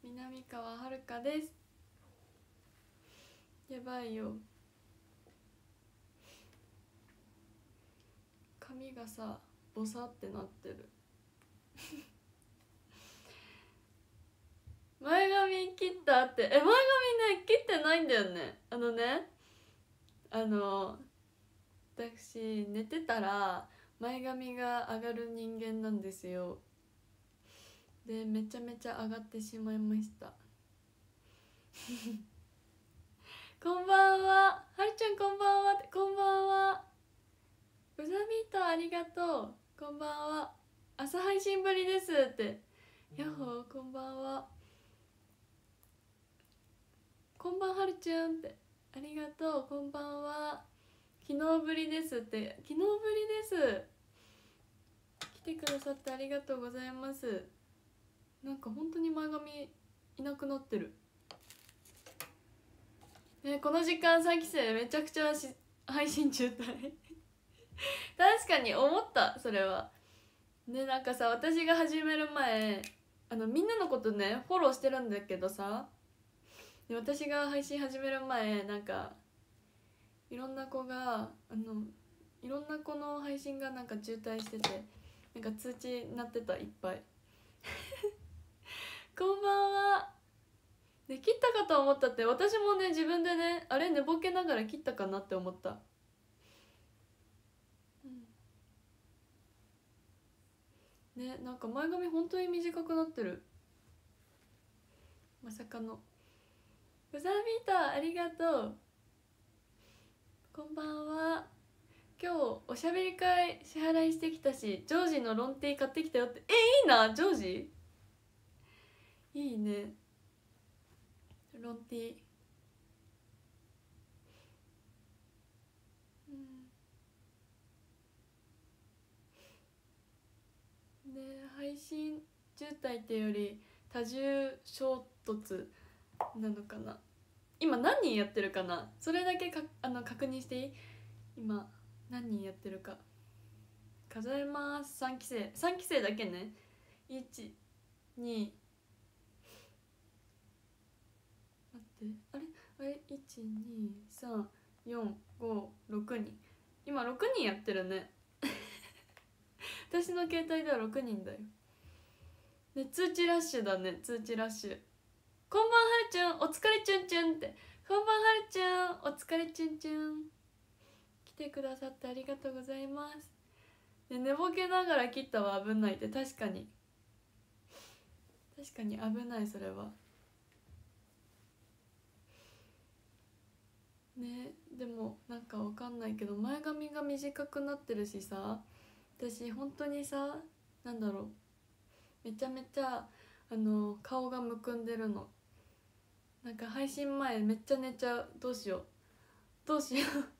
南川遥です。やばいよ、髪がさボサってなってる前髪切ったって。前髪ね切ってないんだよね。私寝てたら前髪が上がる人間なんですよ。でめちゃめちゃ上がってしまいましたこんばんは、はるちゃんこんばんは。こんばんは、ブザミートありがとう。こんばんは、朝配信ぶりですって。やっほー、こんばんは。こんばんはるちゃんって、ありがとう。こんばんは、昨日ぶりですって。昨日ぶりです。来てくださってありがとうございます。なんか本当に前髪いなくなってる。この時間3期生めちゃくちゃ配信中退確かに思った、それはね。なんかさ、私が始める前みんなのことねフォローしてるんだけどさ、で私が配信始める前なんかいろんな子がいろんな子の配信がなんか渋滞してて、なんか通知鳴ってた、いっぱいこんばんは。で切ったかと思ったって。私もね自分でね、あれ寝ぼけながら切ったかなって思った。ね、なんか前髪本当に短くなってる。まさかの。ブザービーターありがとう。こんばんは。今日おしゃべり会支払いしてきたし、ジョージのロンティー買ってきたよって。いいな、ジョージいいね、ロンティー。で配信渋滞っていうより多重衝突なのかな。今何人やってるかな、それだけ確認していい？今何人やってるか数えます。3期生だけね。1、2、待って、あれ 1,2,3,4,5,6 人。今6人やってるね私の携帯では6人だよ。で通知ラッシュだね、通知ラッシュ。こんばんはるちゃん、お疲れちゅんちゅんって。こんばんはるちゃん、お疲れちゅんちゅん。来てくださってありがとうございます。で寝ぼけながら切ったは危ないって。確かに危ない、それはね。でもなんかわかんないけど前髪が短くなってるしさ、私本当にさ、なんだろう、めちゃめちゃ顔がむくんでるの。なんか配信前めっちゃ寝ちゃう。どうしようどうしよう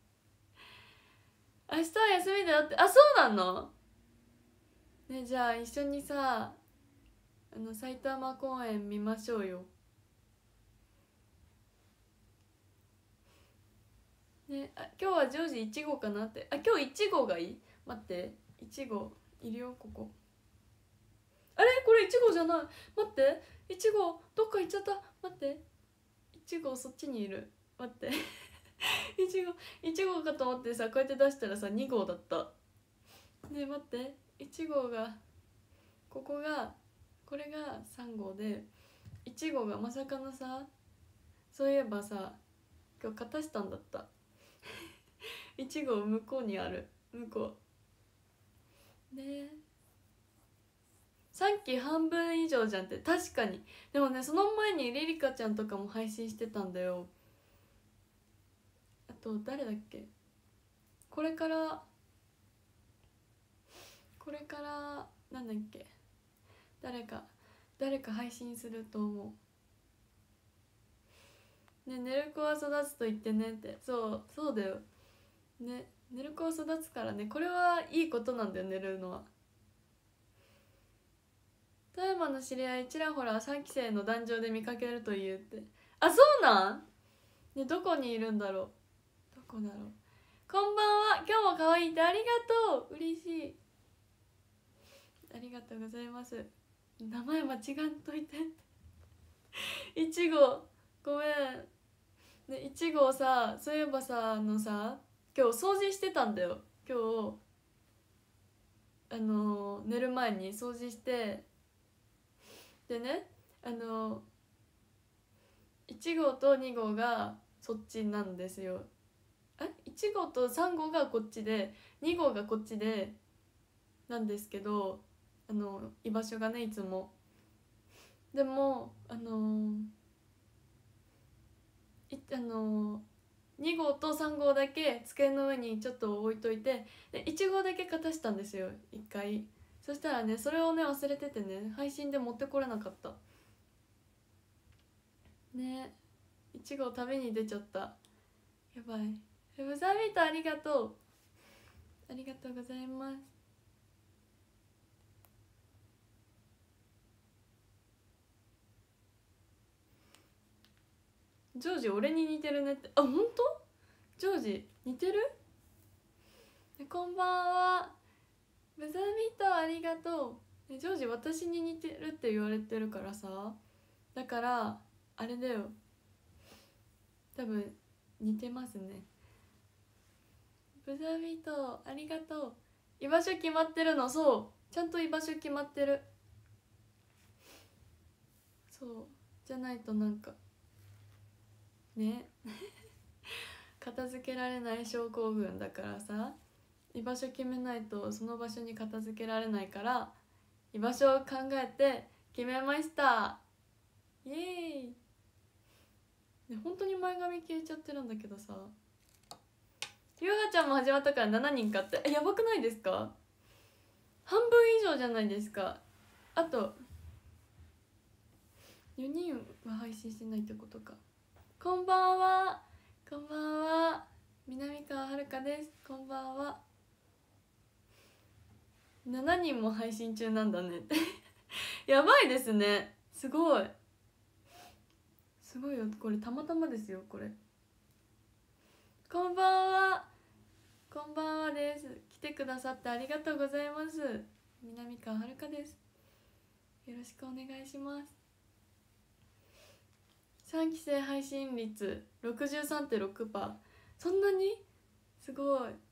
明日は休みだよって。あ、そうなのね。じゃあ一緒にさ埼玉公演見ましょうよ。ね、今日はジョージ1号かなって。今日1号がいい。待って、1号いるよここ。あれこれ1号じゃない。待って、1号どっか行っちゃった。待って、1号そっちにいる。待って1号かと思ってさ、こうやって出したらさ2号だった。ねえ待って、1号がこれが3号で、1号がまさかのさ、そういえばさ今日勝たしたんだった1号向こうにある。向こうね。3期半分以上じゃんって。確かに。でもね、その前にリリカちゃんとかも配信してたんだよ。あと誰だっけ、これからなんだっけ、誰か配信すると思うね。寝る子は育つと言ってねって。そうだよね。寝る子は育つからね。これはいいことなんだよ、寝るのは。富山の知り合いちらほら3期生の壇上で見かけるというって。あ、そうなんね。どこにいるんだろう。どこだろう。こんばんは。今日も可愛いって。ありがとう。嬉しい。ありがとうございます。名前間違んといていちごごめん。でいちごさ、そういえばさ、今日掃除してたんだよ。今日寝る前に掃除して、でね、1号と2号がそっちなんですよ。1号と3号がこっちで2号がこっちでなんですけど、居場所がね、いつも。でも2号と3号だけ机の上にちょっと置いといて、で1号だけ片したんですよ、1回。そしたらね、それをね忘れててね、配信で持ってこれなかったね。1号食べに出ちゃった。やばい。ブザービートありがとう、ありがとうございます。ジョージ俺に似てるねって。あ、本当？ジョージ似てる？こんばんは。ブザービートありがとう。ジョージ私に似てるって言われてるからさ、だからあれだよ、多分似てますね。ブザービートありがとう。居場所決まってるの。そう、ちゃんと居場所決まってる。そうじゃないとなんかね片付けられない症候群だからさ、居場所決めないとその場所に片付けられないから、居場所を考えて決めました。イエーイ。ね、本当に前髪消えちゃってるんだけどさ。ゆうはちゃんも始まったから7人かって、やばくないですか？半分以上じゃないですか。あと4人は配信してないってことか。こんばんは。こんばんは。南川遥です。こんばんは。7人も配信中なんだねってやばいですね。すごいすごいよ、これたまたまですよ、これ。こんばんは。こんばんはです。来てくださってありがとうございます。南川遥です。よろしくお願いします。3期生配信率 63.6%。 そんなにすごい。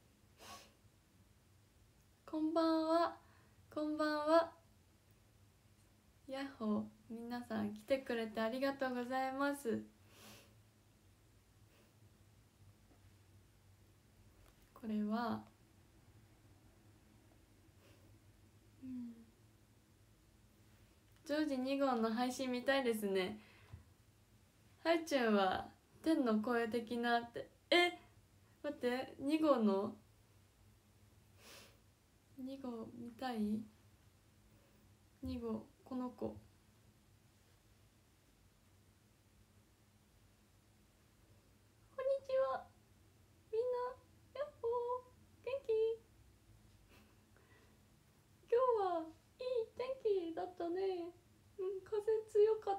こんばんは。こんばんは。ヤッホー。皆さん来てくれてありがとうございます。これはジョージ2号の配信見たいですね。ハイチュンは天の声的なって。待って、2号の2号見たい。2号この子。こんにちはみんな。やっほー、元気？今日はいい天気だったね。風強かった。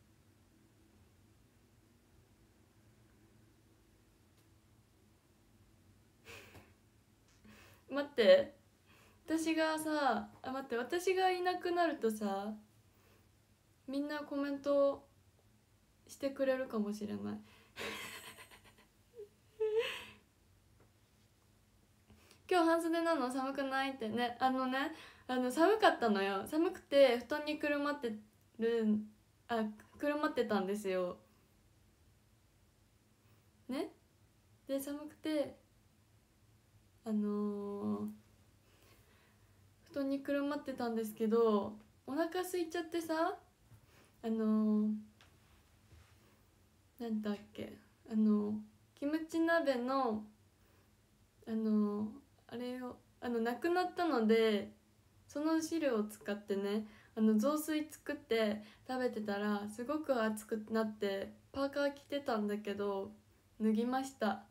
待って、私がさ、待って、私がいなくなるとさ、みんなコメントしてくれるかもしれない今日半袖なの寒くないってね。寒かったのよ。寒くて布団にくるまってたんですよね。で寒くて布団にくるまってたんですけど、お腹空いちゃってさ、なんだっけ、キムチ鍋のあれをなくなったので、その汁を使ってね、雑炊作って食べてたらすごく暑くなってパーカー着てたんだけど脱ぎました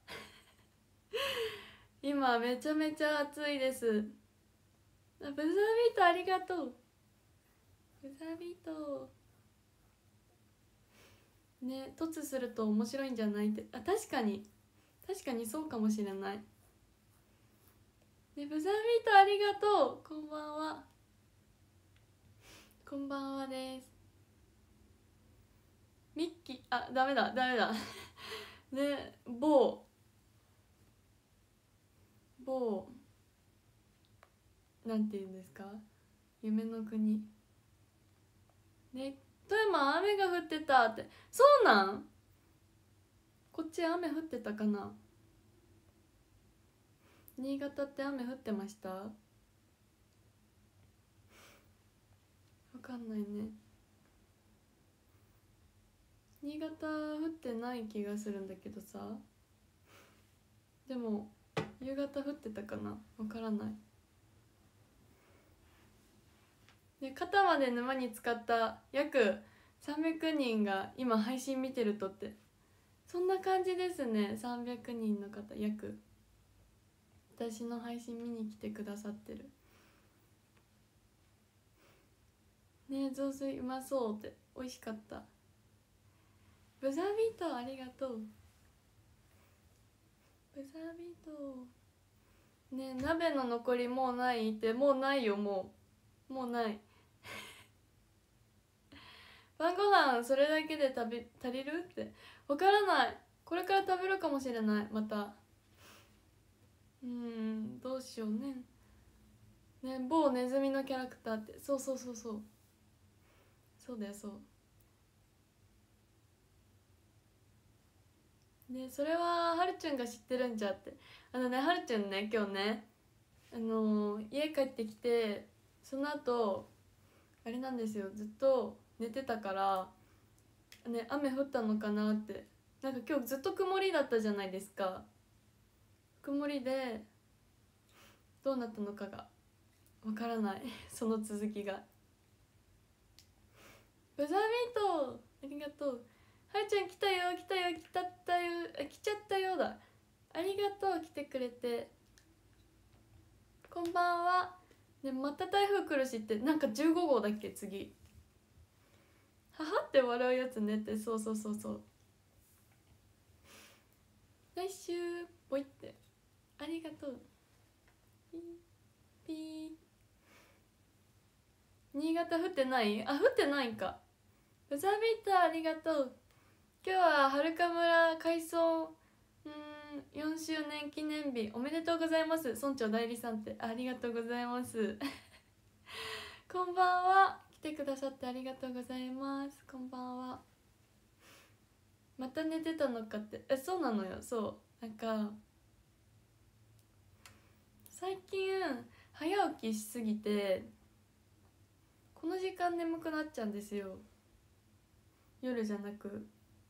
今めちゃめちゃ暑いです。ブザービートありがとう。ブザービートね、凸すると面白いんじゃないって。確かにそうかもしれないね。ブザービートありがとう。こんばんは。こんばんはです。 あ、ダメだダメだね、某なんて言うんですか、夢の国ね、富山雨が降ってたって。そうなん？こっち雨降ってたかな。新潟って雨降ってました？わかんないね。新潟降ってない気がするんだけどさ。でも夕方降ってたかな、わからない。で、肩まで沼に浸かった約300人が今配信見てるとって、そんな感じですね。300人の方約、私の配信見に来てくださってるね。雑炊うまそうって、美味しかった。ブザービートありがとう。ブザービートね。鍋の残りもうないって。もうないよ、もうない晩ご飯それだけで足りるって、わからない。これから食べるかもしれない、また。どうしようね。ね、某ネズミのキャラクターって、そうそうそうそう、そうだよ、そうね。それははるちゅんが知ってるんじゃって。はるちゅんね、今日ね、家帰ってきて、その後あれなんですよ、ずっと寝てたからね、雨降ったのかなって。なんか今日ずっと曇りだったじゃないですか。曇りでどうなったのかがわからないその続きが。ブザービートありがとう。はるちゃん来たよ来たよ来たったよ、来ちゃったよだ。ありがとう、来てくれて。こんばんは。ね、また台風来るしって。なんか15号だっけ次。ははって笑うやつねって。そうそうそうそう、来週ぽいって。ありがとう。ピーピー。新潟降ってない？あ、降ってないんか。ブザービーターありがとう。今日ははるか村改装4周年記念日おめでとうございます。村長代理さんって、ありがとうございますこんばんは。来てくださってありがとうございます。こんばんは。また寝てたのかって。そうなのよ。そうなんか最近早起きしすぎてこの時間眠くなっちゃうんですよ、夜じゃなく。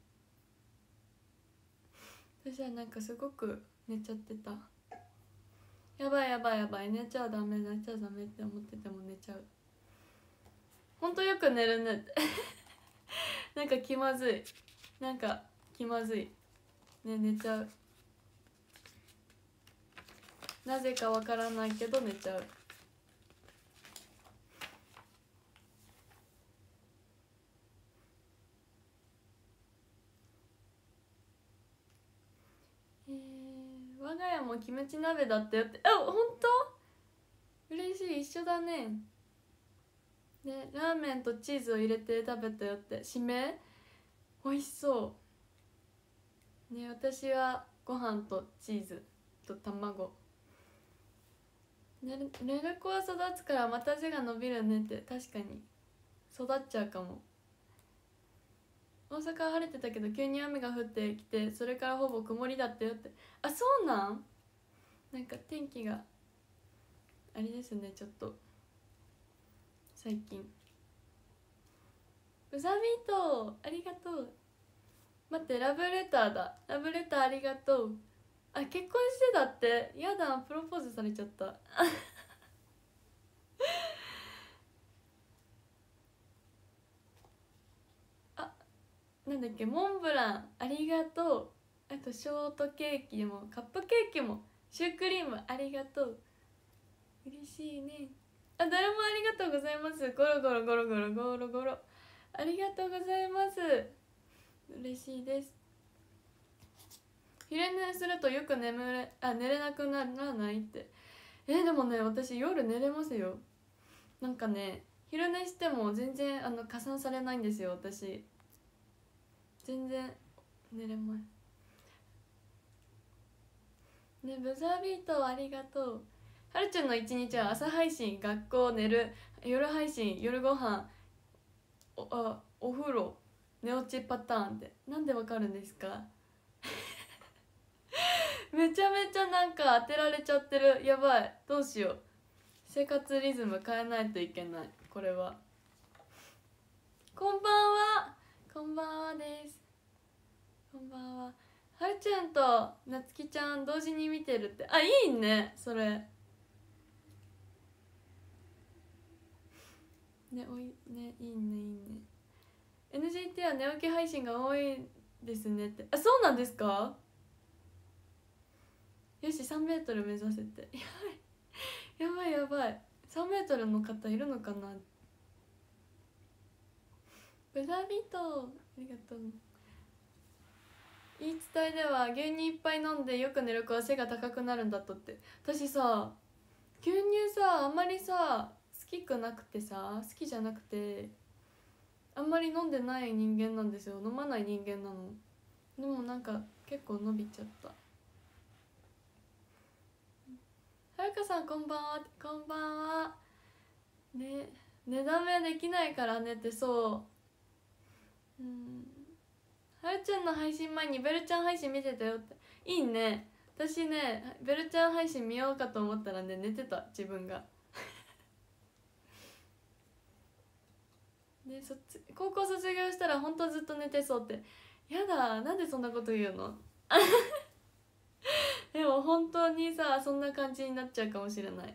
私はなんかすごく寝ちゃってた。やばいやばいやばい、寝ちゃダメ寝ちゃダメって思ってても寝ちゃう。ほんとよく寝るねってなんか気まずい、なんか気まずいね、寝ちゃう。なぜかわからないけど寝ちゃう。我が家もキムチ鍋だったよって。あ、ほんと嬉しい、一緒だね。でラーメンとチーズを入れて食べたよって。締め美味しそうね。私はご飯とチーズと卵。寝る子は育つからまた背が伸びるねって。確かに育っちゃうかも。大阪は晴れてたけど急に雨が降ってきて、それからほぼ曇りだったよって。あ、そうなん？なんか天気があれですね、ちょっと最近。ブザービートありがとう。待って、ラブレターだ。ラブレターありがとう。あ、結婚してたって。やだ、プロポーズされちゃったあ、なんだっけ、モンブランありがとう。あとショートケーキもカップケーキもシュークリームありがとう。嬉しいね。あ、誰もありがとうございます。ゴロゴロゴロゴロゴロゴロありがとうございます。嬉しいです。昼寝するとよく寝れなくならないって。でもね、私夜寝れますよ。なんかね、昼寝しても全然加算されないんですよ、私。 全然寝れまいね。ブザービートありがとう。はるちゃんの一日は朝配信、学校、寝る、夜配信、夜ご飯、お風呂、寝落ちパターンってなんでわかるんですか？めちゃめちゃなんか当てられちゃってる。やばい、どうしよう。生活リズム変えないといけない、これは。こんばんは。こんばんはです。こんばんは。はるちゃんとなつきちゃん同時に見てるって、あ、いいねそれね。おいね、いいねいいね。 NGT は寝起き配信が多いですねって。あ、そうなんですか？よし、3メートル目指せて。やばいやばいやばい。3メートルの方いるのかな。ブザービートありがとう。言い伝えでは牛乳いっぱい飲んでよく寝る子は背が高くなるんだとって。私さ、牛乳さあんまりさ好きくなくてさ、好きじゃなくて、あんまり飲んでない人間なんですよ。飲まない人間なの。でもなんか結構伸びちゃった。はるかさんこんばんは。こんばんはね。寝だめできないからねってそう。はるちゃんの配信前にベルちゃん配信見てたよって。いいね。私ねベルちゃん配信見ようかと思ったらね寝てた自分が。で高校卒業したらほんとずっと寝てそうって。やだ、なんでそんなこと言うの？でも本当にさそんな感じになっちゃうかもしれない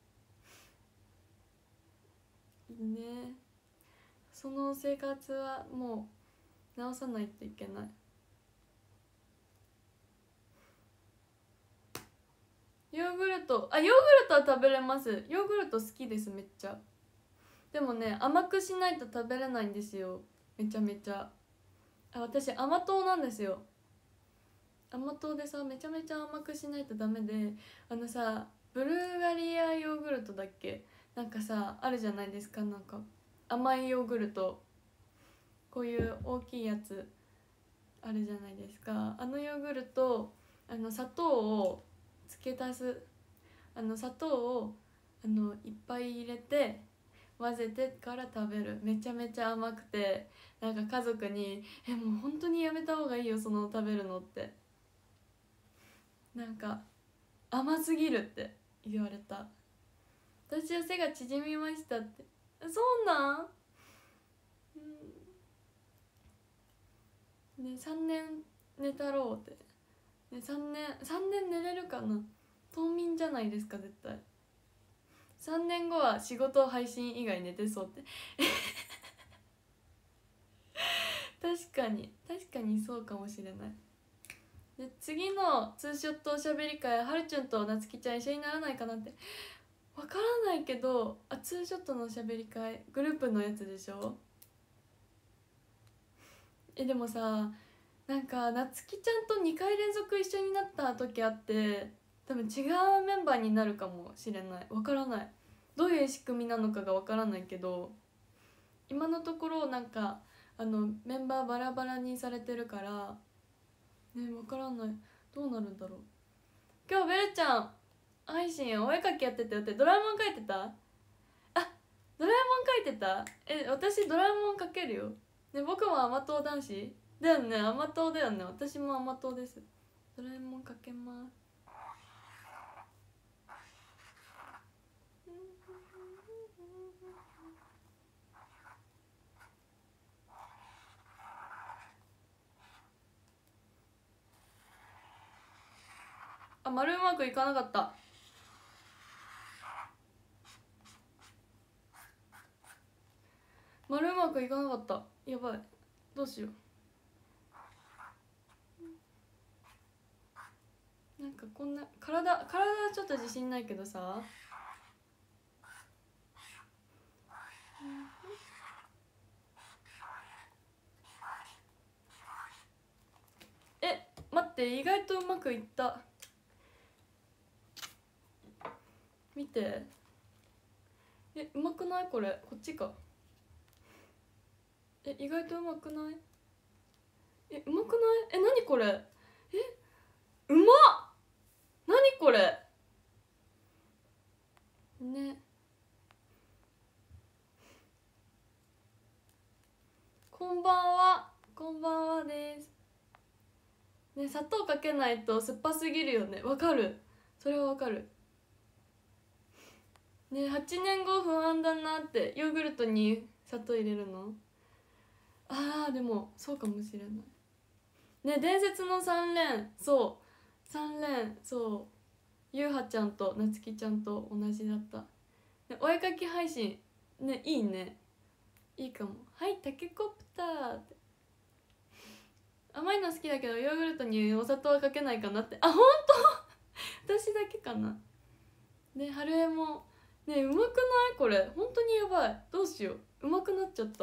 ね。その生活はもう直さないといけない。ヨーグルト、あ、ヨーグルトは食べれます。ヨーグルト好きです、めっちゃ。でもね甘くしないと食べれないんですよ、めちゃめちゃ。私甘党なんですよ。甘党でさめちゃめちゃ甘くしないとダメで、さブルガリアヨーグルトだっけ、なんかさあるじゃないですか、なんか甘いヨーグルト、こういう大きいやつあるじゃないですか。あのヨーグルト、砂糖を付け足す、砂糖をいっぱい入れて混ぜてから食べる。めちゃめちゃ甘くて、なんか家族に「もう本当にやめた方がいいよその食べるの」って、なんか甘すぎるって言われた。私は背が縮みましたって。そうなん、ね、3年寝たろうって、ね、3年寝れるかな。冬眠じゃないですか絶対。3年後は仕事配信以外寝てそうって確かにそうかもしれない。で次のツーショットおしゃべり会、はるちゃんとなつきちゃん一緒にならないかなって。わからないけど、ツーショットのおしゃべり会グループのやつでしょ。でもさ、なんかなつきちゃんと2回連続一緒になった時あって、多分違うメンバーになるかもしれない。わからない、どういう仕組みなのかがわからないけど、今のところなんかメンバーバラバラにされてるからね、わからない、どうなるんだろう。今日ベルちゃん配信お絵かきやってたよって。ドラえもん描いてた？あ、ドラえもん描いてた。私ドラえもん描けるよ。ね、僕も甘党男子だよね。甘党だよね。私も甘党です。ドラえもん描けます。丸うまくいかなかった。丸うまくいかなかった。やばい、どうしよう。なんかこんな体ちょっと自信ないけどさ、待って、意外とうまくいった。見て、うまくない？これこっちか。意外とうまくない？ うまくない？何これ？うまっ！何これね。こんばんは、こんばんはですね。砂糖かけないと酸っぱすぎるよね。わかる、それはわかるね。8年後不安だなって。ヨーグルトに砂糖入れるの。でもそうかもしれないね。伝説の3連、そう3連、そうゆうはちゃんとなつきちゃんと同じだった、ね、お絵かき配信ね。いいね、いいかも。はい、タケコプターって。甘いの好きだけどヨーグルトにお砂糖はかけないかなって。本当私だけかなね。春江もね。うまくない？これ本当にやばい。どうしよう、うまくなっちゃった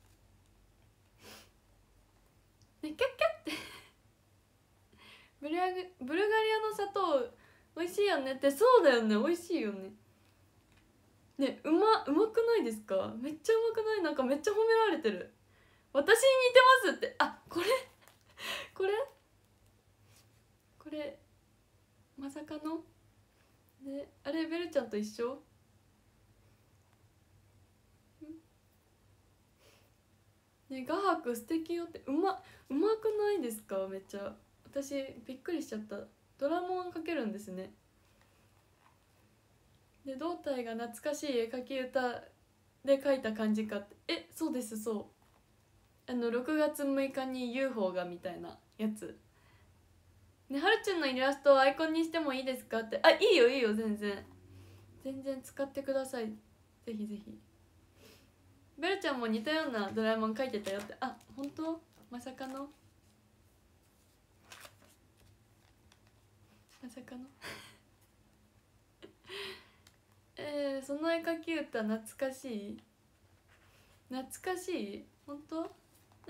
ね。キャッキャってブルガリアの砂糖美味しいよねって。そうだよね、美味しいよね。ね、うまくないですか？めっちゃうまくない？なんかめっちゃ褒められてる。私に似てますって。これこれこれまさかのね。あれベルちゃんと一緒？ね、画伯素敵よって。うまくないですか？めっちゃ私びっくりしちゃった。ドラモンかけるんですね。で胴体が懐かしい絵描き歌で描いた感じかって。そうです、そう6月6日に UFO がみたいなやつね。はるちゅんのイラストをアイコンにしてもいいですかって。いいよいいよ、全然使ってください。ぜひぜひ。ベルちゃんも似たようなドラえもん描いてたよって。本当？まさかのその絵描き歌懐かしい本当？ドラ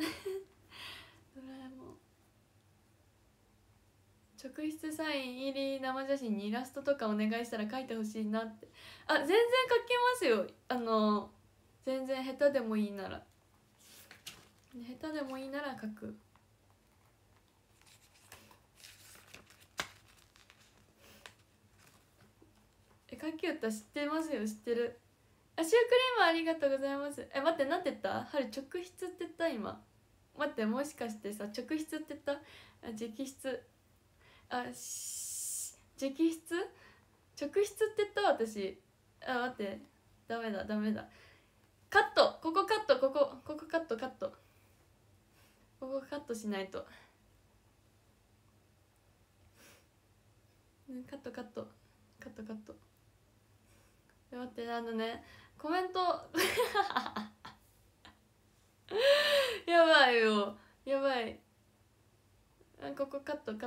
えもん直筆サイン入り生写真にイラストとかお願いしたら描いてほしいなって。全然描きますよ。全然下手でもいいなら描く。描き歌知ってますよ、知ってる。シュークリームありがとうございます。待って、なんて言った？春直筆って言った？今待って、もしかしてさ直筆って言った？直筆直筆直筆って言った？私待って、ダメだカット、ここカット、ここカットここカットしないと。カット待って、コメントやばいよ、やばい。ここカット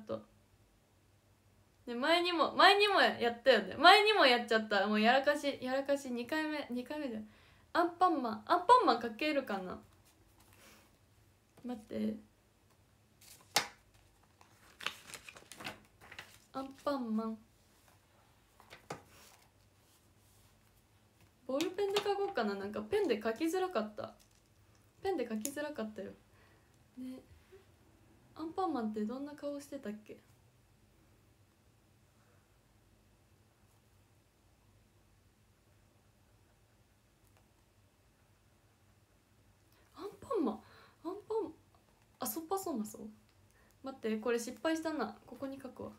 で、前にもやったよね。前にもやっちゃった。もうやらかし2回目で。アンパンマンかけるかな。待って、アンパンマンボールペンで書こうかな。なんかペンで書きづらかったよね。アンパンマンってどんな顔してたっけ？アンパンそっぱそうな。待って、これ失敗したな。ここに書くわ。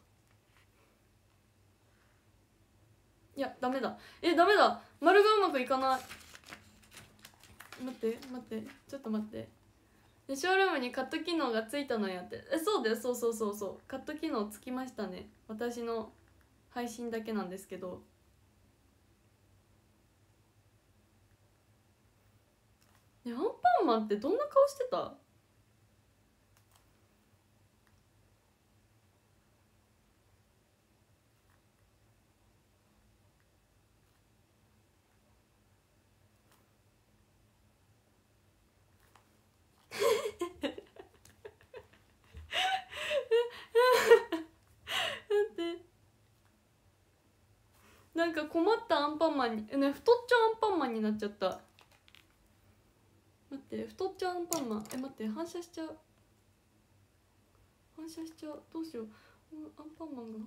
いや、ダメだ。丸がうまくいかない。待ってちょっと待って。でショールームにカット機能がついたのやって。そうだよ、そうカット機能つきましたね。私の配信だけなんですけど。アンパンマンってどんな顔してた？なんか困ったアンパンマンに、太っちゃうアンパンマンになっちゃった。待って、太っちゃうアンパンマン。待って、反射しちゃう。 反射しちゃう。どうしよう。アンパンマンが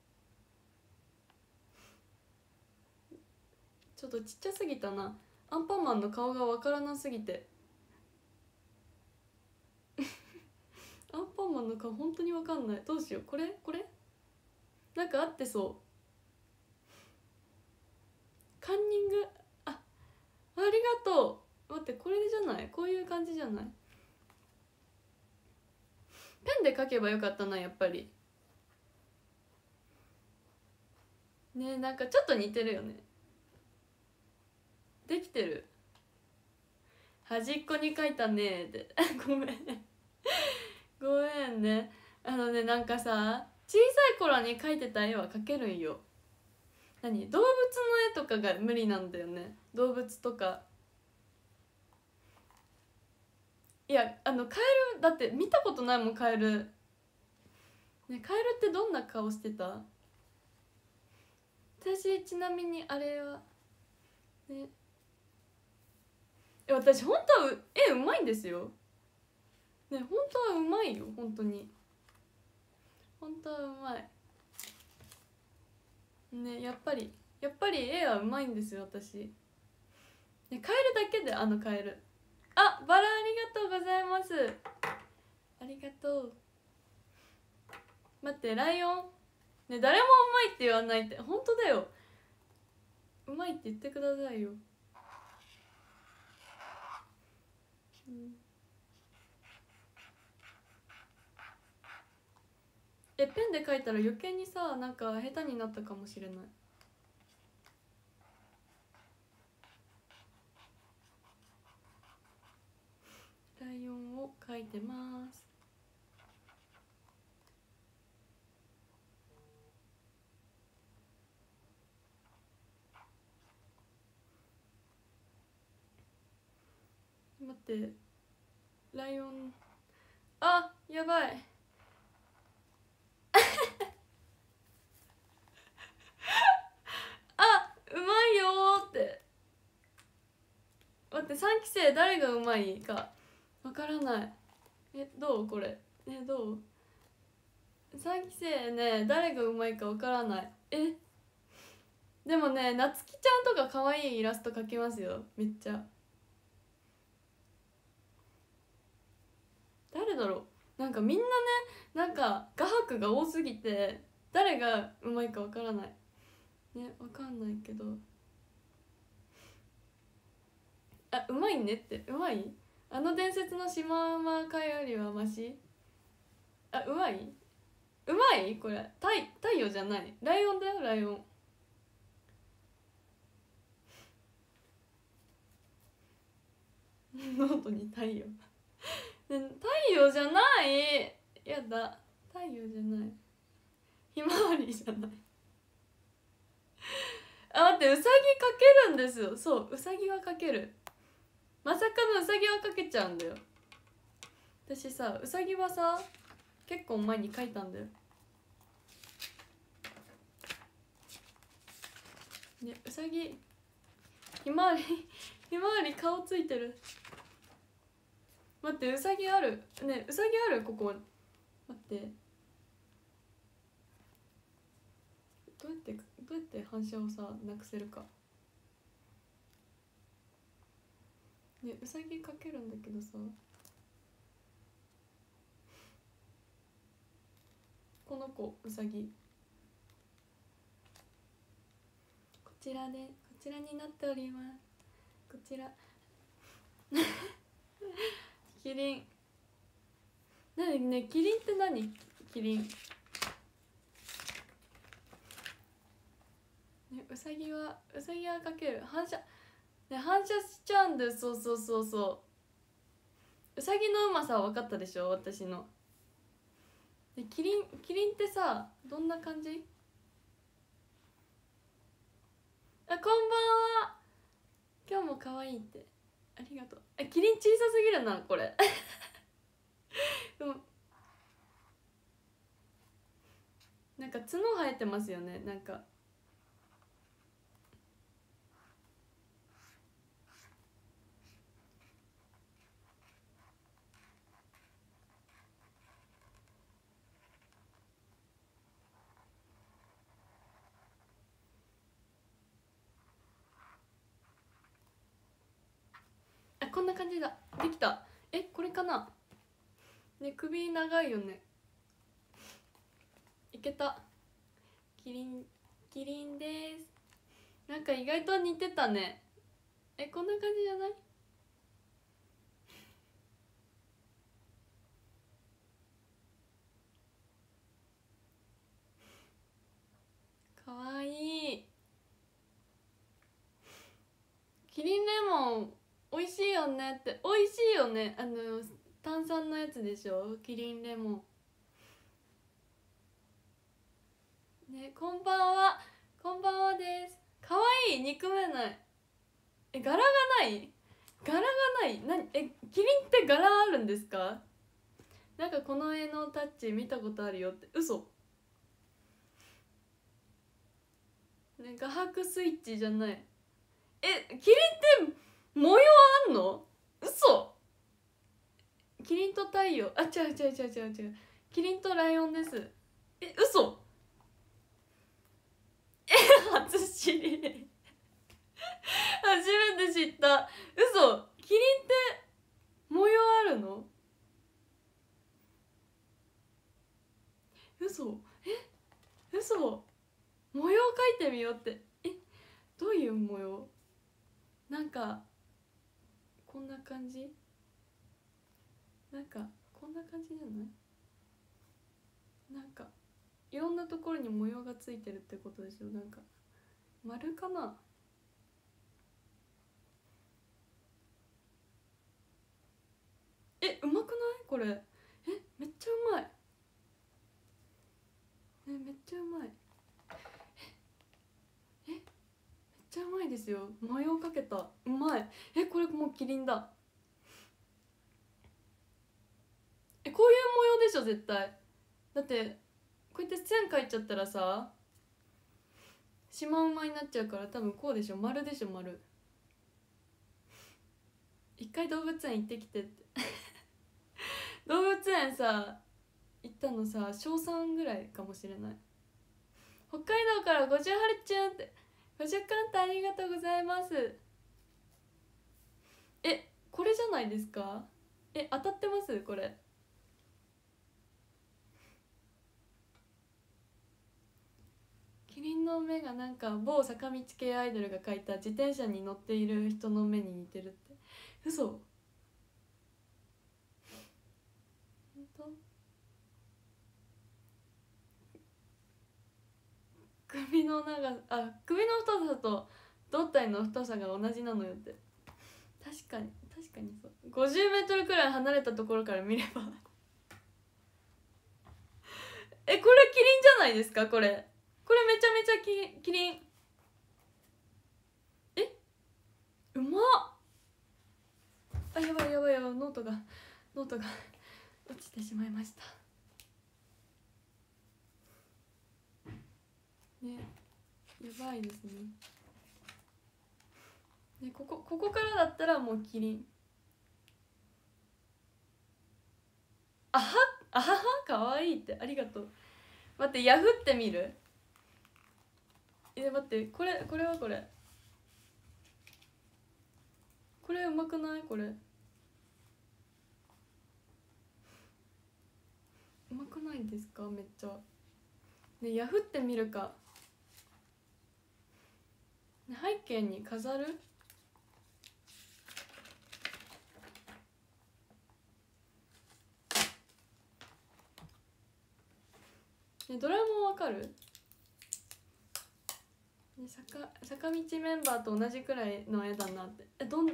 ちょっとちっちゃすぎたな。アンパンマンの顔がわからなすぎてアンパンマンの顔本当にわかんない。どうしよう。これなんか合ってそう。カンニング、ありがとう。待って、これじゃない？こういう感じじゃない？ペンで描けばよかったな、やっぱりね。なんかちょっと似てるよね。できてる。端っこに描いたねーってごめんごめんね。なんかさ、小さい頃に描いてた絵は描けるんよ。動物の絵とかが無理なんだよね。動物とか。いや、カエルだって見たことないもん。カエルね。カエルってどんな顔してた？私ちなみにあれはね、私本当は絵うまいんですよね。本当はうまいよ。本当に本当はうまいね。やっぱり絵はうまいんですよ私ね。カエルだけでカエル。あ、バラありがとうございます。ありがとう。待って、ライオンね。誰もうまいって言わないって。本当だよ。うまいって言ってくださいよ。ペンで描いたら余計にさ、なんか下手になったかもしれない。ライオンを描いてます。待って、ライオン、あ、やばいあ、うまいよーって。待って、3期生誰がうまいかわからない。どうこれ。どう？ 3 期生ね、誰がうまいかわからない。でもね、なつきちゃんとか可愛いイラスト描きますよ。めっちゃ。誰だろう。なんかみんなね、なんか画伯が多すぎて誰がうまいかわからないね。わかんないけど、うまいねって。うまい？伝説のシマウマ界よりはマシ？うまい？うまい？これ太陽じゃない、ライオンだよ。ライオン。ノートに太陽太陽じゃない。やだ、太陽じゃない。ひまわりじゃない待って、うさぎ描けるんですよ。そう、うさぎは描ける。まさかのうさぎは描けちゃうんだよ。私さ、うさぎはさ、結構前に描いたんだよね。うさぎ、ひまわりひまわり顔ついてる。待って、うさぎあるね。うさぎあるここ。待って、どうやって反射をさなくせるかね。うさぎ描けるんだけどさ、この子うさぎ、こちらになっております。こちらキリン。何ね、キリンって何？キリンね。うさぎは描ける。反射ね、反射しちゃうんだよ。そうそうそうそう。うさぎのうまさは分かったでしょ私の。でキリンってさ、どんな感じ？こんばんは。今日も可愛いって。ありがとう。キリン小さすぎるなこれでもなんか角生えてますよね。なんかこんな感じだ。できた。これかなね。首長いよね。いけた。キリンキリンです。なんか意外と似てたね。こんな感じじゃない？かわいい。キリンレモン美味しいよねって。美味しいよね。炭酸のやつでしょ、キリンレモンね。こんばんは。こんばんはです。かわいい。憎めない。柄がない。柄がない。キリンって柄あるんですか？なんかこの絵のタッチ見たことあるよって。嘘。画伯スイッチじゃない。キリンって模様あんの？嘘。キリンと太陽。あ、違う違う違う違う違う。キリンとライオンです。嘘。初知り。初めて知った。嘘。キリンって模様あるの？嘘。嘘。模様描いてみようって。どういう模様？なんかこんな感じ？なんかこんな感じじゃない？なんかいろんなところに模様がついてるってことでしょ。なんか丸かな？うまくないこれ？めっちゃうまい。めっちゃうまい。めっちゃうまいですよ。模様かけた。うまい。これもうキリンだ。こういう模様でしょ絶対。だってこうやって線描いちゃったらさシマウマになっちゃうから、多分こうでしょ。丸でしょ丸。一回動物園行ってきてって動物園さ行ったのさ小3ぐらいかもしれない。北海道から50はるちゅんって50カンタありがとうございます。これじゃないですか？当たってますこれ？キリンの目がなんか某坂道系アイドルが描いた自転車に乗っている人の目に似てるって。嘘？本当？首の首の太さと胴体の太さが同じなのよって。確かにそう。50メートルくらい離れたところから見ればこれキリンじゃないですか？これめちゃめちゃキリン。うまっ。やばいやばいやばい。ノートが落ちてしまいましたね。やばいですね。ここからだったらもうキリン。あははかわいいって。ありがとう。待って、ヤフってみる？待って、これはこれうまくない？これうまくないですか？めっちゃね。ヤフってみるか、ね、背景に飾る。ドラえもんわかる？坂道メンバーと同じくらいの絵だなって。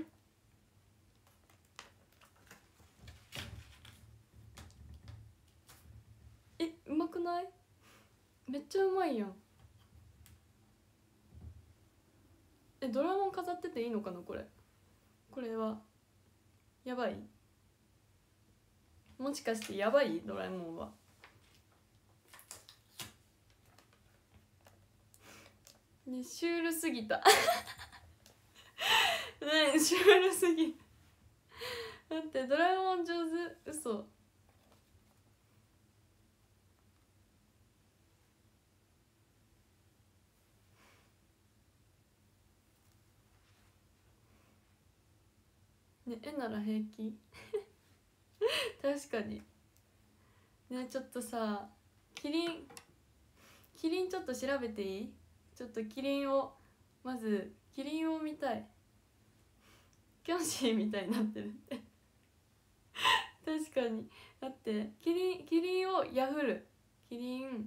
うまくない？めっちゃうまいやん。ドラえもん飾ってていいのかなこれ？これはやばい？もしかしてやばい？ドラえもんはね。シュールすぎたね。シュールすぎ。待って、ドラえもん上手。嘘。ね、 ね、絵なら平気確かにね。ちょっとさ、キリンちょっと調べていい？ちょっとキリンをまずキリンを見たい。キョンシーみたいになってるって確かに。だってキリンをヤフる。キリン、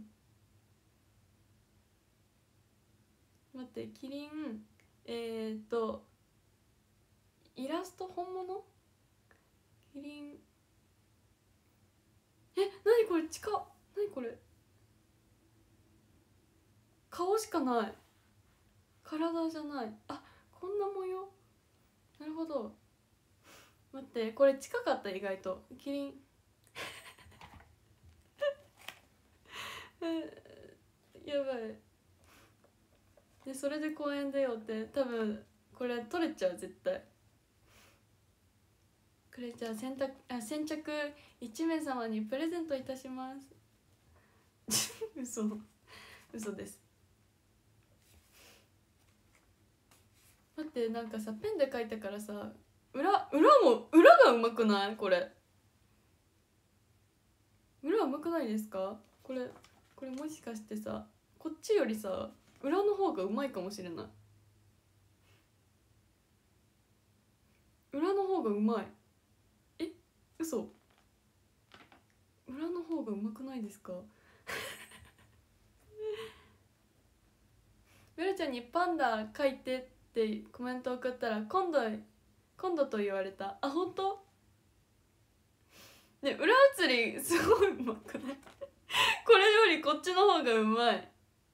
待って、キリン、イラスト本物？キリン、なにこれ？近っ。なにこれ？顔しかない。体じゃない。あ、こんな模様。なるほど。待って、これ近かった。意外とキリンやばい。でそれで公園出ようって多分これ取れちゃう絶対。これじゃあ先着1名様にプレゼントいたします嘘です。待って、なんかさペンで書いたからさ、裏がうまくない？これ裏うまくないですか？これもしかしてさ、こっちよりさ裏の方がうまいかもしれない。裏の方がうまい。嘘。裏の方がうまくないですか？ベルちゃんにパンダ描いてってコメント送ったら今度と言われた。あ、本当？ね、裏写りすごいうまくないこれよりこっちの方がうまい。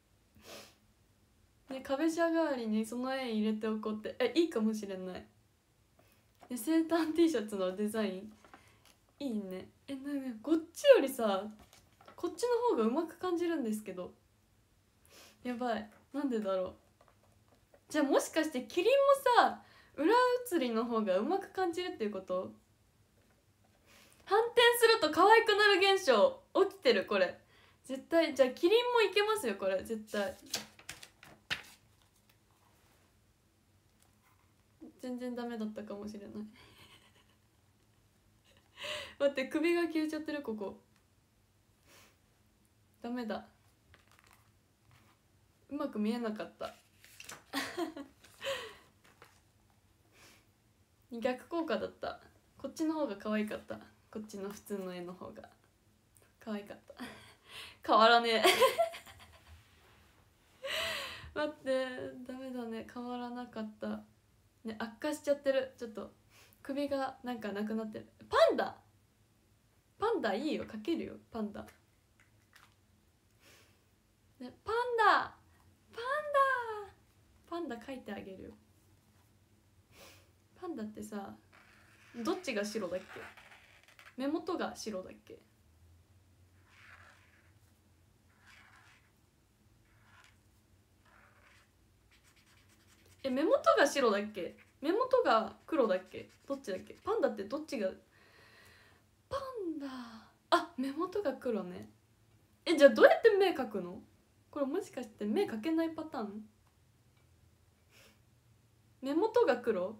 ね、壁紙代わりにその絵入れておこうって。いいかもしれない。ね、生誕 T シャツのデザインいいね。こっちよりさこっちの方がうまく感じるんですけど。やばい、なんでだろう。じゃあもしかしてキリンもさ裏写りの方がうまく感じるっていうこと？反転すると可愛くなる現象起きてる。これ絶対。じゃあキリンもいけますよこれ絶対。全然ダメだったかもしれない待って、首が消えちゃってる。ここダメだ。うまく見えなかった逆効果だった。こっちの方が可愛かった。こっちの普通の絵の方が可愛かった変わらねえ待って、ダメだね、変わらなかったね。悪化しちゃってる。ちょっと首がなんかなくなってる。パンダいいよ、描けるよパンダ、ね、パンダ描いてあげるよ。パンダってさどっちが白だっけ？目元が白だっけ？目元が白だっけ？目元が黒だっけ？どっちだっけ？パンダってどっちが？パンダ、目元が黒ね。じゃあどうやって目描くの？これもしかして目描けないパターン？目元が黒？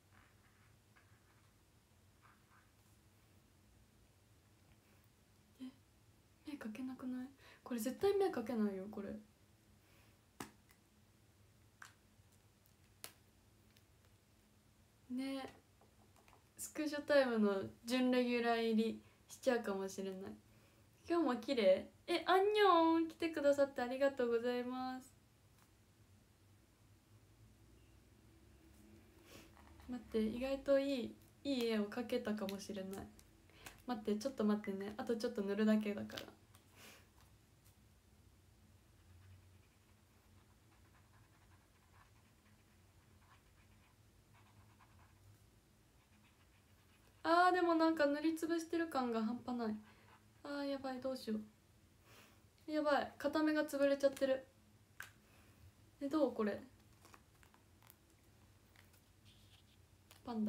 目描けなくない？これ絶対目描けないよこれ。ね、スクショタイムの準レギュラー入りしちゃうかもしれない。今日も綺麗。アンニョン来てくださってありがとうございます。待って、意外といい絵を描けたかもしれない。待って、ちょっと待ってね、あとちょっと塗るだけだから。でもなんか塗りつぶしてる感が半端ない。やばい、どうしよう。やばい、片目が潰れちゃってる。どうこれ？パンダ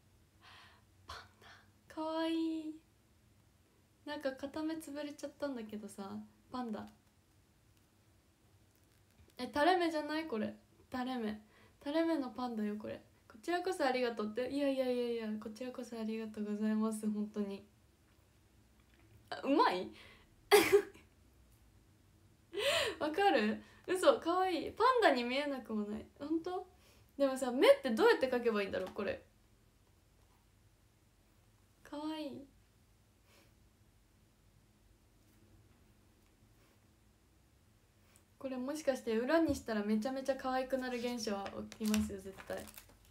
かわいい。なんか片目潰れちゃったんだけどさ、パンダ垂れ目じゃない？これ垂れ目のパンダよこれ。こちらこそありがとうって。いやいやいやいや、こちらこそありがとうございます。本当にうまいわかる。嘘、かわいい。パンダに見えなくもない。本当。でもさ、目ってどうやって描けばいいんだろうこれ。かわいい。これもしかして裏にしたらめちゃめちゃ可愛くなる現象は起きますよ絶対。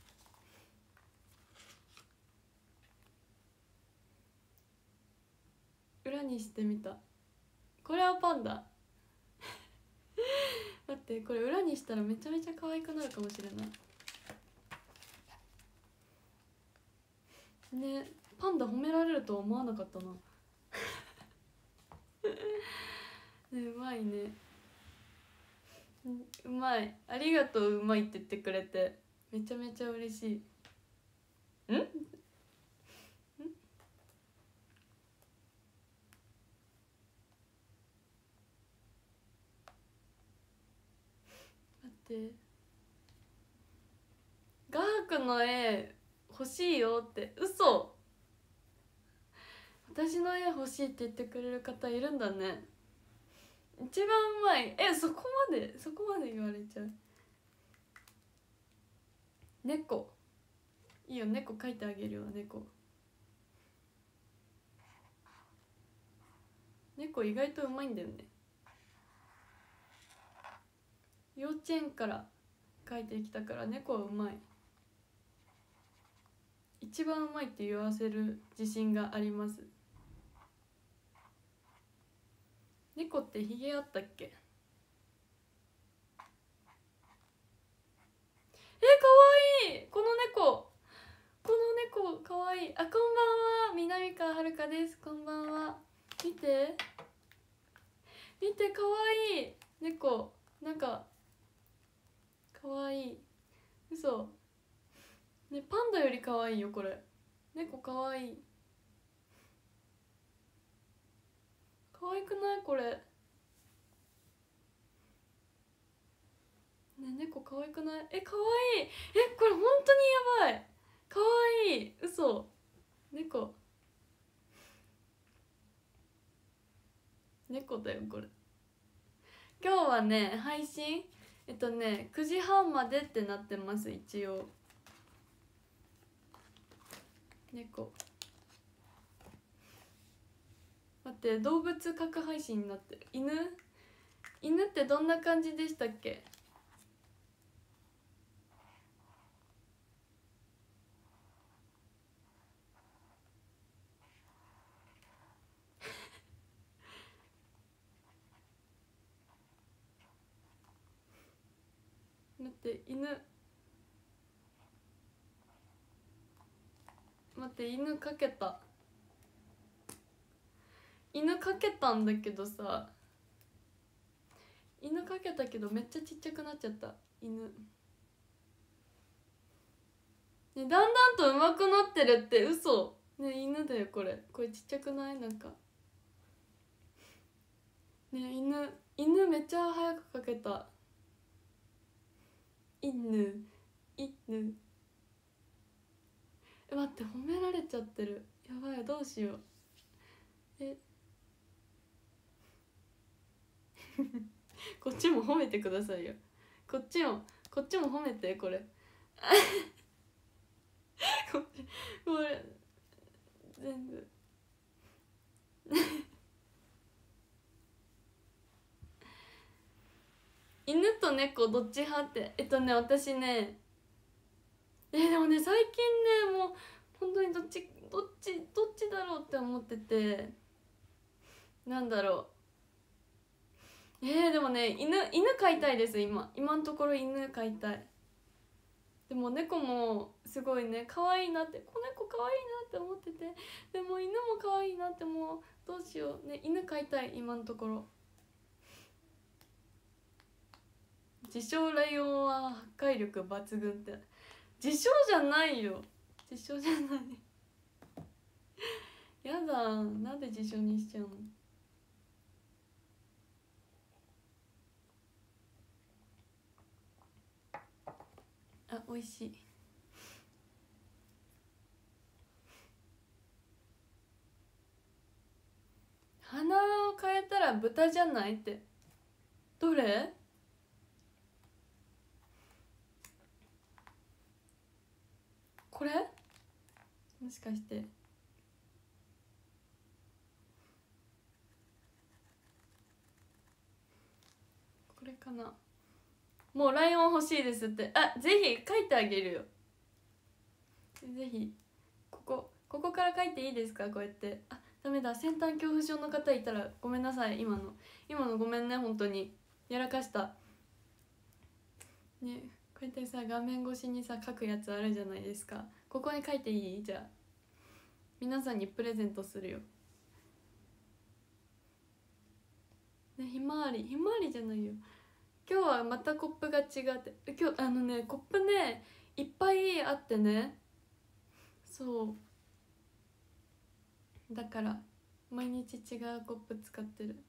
裏にしてみた。これはパンダ待って、これ裏にしたらめちゃめちゃ可愛くなるかもしれないね。パンダ褒められるとは思わなかったなね、うまいね。うまい、ありがとう、うまいって言ってくれてめちゃめちゃ嬉しい。ん待って、ガークの絵欲しいよって。嘘。私の絵欲しいって言ってくれる方いるんだね。一番うまい。そこまで言われちゃう。猫いいよ、猫描いてあげるよ。猫意外とうまいんだよね。幼稚園から描いてきたから猫はうまい。一番うまいって言わせる自信があります。猫ってヒゲあったっけ。かわいい。この猫かわいい。あ、こんばんは、南川遥です。こんばんは。見てかわいい猫。なんかかわいい。嘘ね、パンダよりかわいいよこれ。猫かわいい。かわいくないこれね。猫かわいくない。かわいい。これ本当にやばい。かわいい。嘘。猫だよこれ。今日はね配信9時半までってなってます一応。猫待って、動物角配信になってる。犬ってどんな感じでしたっけ。待って犬かけた。犬かけたんだけどさ、犬かけたけどめっちゃちっちゃくなっちゃった犬。ね、だんだんと上手くなってるって。嘘ね。犬だよこれちっちゃくない。なんかね、犬めっちゃ早くかけた。犬待って、褒められちゃってる。やばい、どうしよう。こっちも褒めてくださいよ。こっちも褒めて。これこれ全部犬と猫どっち派って。私ねでもね最近ねもう本当にどっちだろうって思ってて。なんだろう。でもね犬飼いたいです。今のところ犬飼いたい。でも猫もすごいね可愛いなって、子猫可愛いなって思ってて、でも犬も可愛いなって、もうどうしようね。犬飼いたい今のところ。自称ライオンは破壊力抜群って。自称じゃないよ。自称じゃないやだ、なんで自称にしちゃうの。あ、美味しい。 ら豚じゃないって。どれ？これもしかしてこれかな。もうライオン欲しいですって。あ、ぜひ書いてあげるよ。ぜひここから書いていいですか？こうやって。あ、ダメだ、先端恐怖症の方いたらごめんなさい。今のごめんね、本当にやらかしたね。こうやってさ、画面越しにさ書くやつあるじゃないですか。ここに書いていい？じゃあ皆さんにプレゼントするよ。ね、ひまわりじゃないよ。今日はまたコップが違って、今日コップねいっぱいあってね。そうだから毎日違うコップ使ってる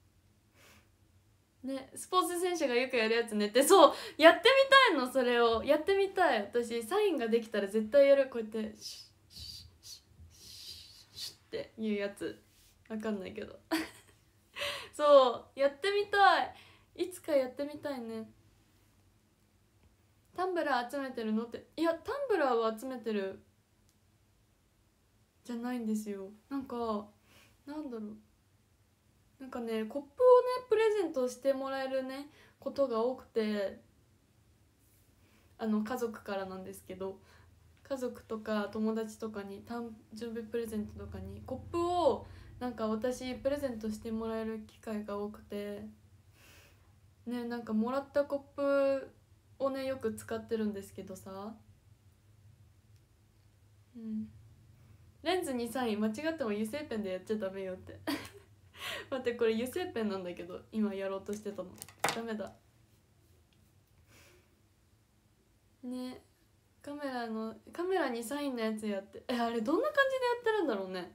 ね。スポーツ選手がよくやるやつねって。そうやってみたいの。それをやってみたい。私サインができたら絶対やる。こうやってシュッシュッシュッシュッっていうやつ。わかんないけどそうやってみたい。いつかやってみたいね。タンブラー集めてるのって、いやタンブラーを集めてるじゃないんですよ。なんだろう、なんかねコップをねプレゼントしてもらえるねことが多くて、家族からなんですけど、家族とか友達とかに誕生日プレゼントとかにコップをなんか私プレゼントしてもらえる機会が多くてね。なんかもらったコップをねよく使ってるんですけどさ、うん、レンズにサイン間違っても油性ペンでやっちゃダメよって待って、これ油性ペンなんだけど今やろうとしてたの。ダメだね。カメラにサインのやつやって、あれどんな感じでやってるんだろうね。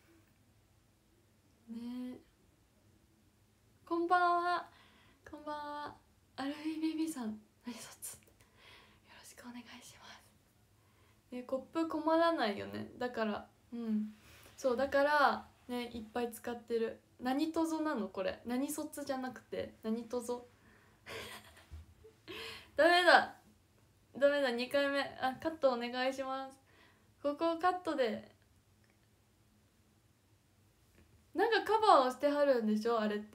ね、こんばんは。こんばんは。アルフィーベビーさん、何卒よろしくお願いしますね。コップ困らないよね。だからそうだからねいっぱい使ってる。何とぞなのこれ。何卒じゃなくて何とぞダメだ2回目。カットお願いします。ここをカットで。なんかカバーをしてはるんでしょあれって。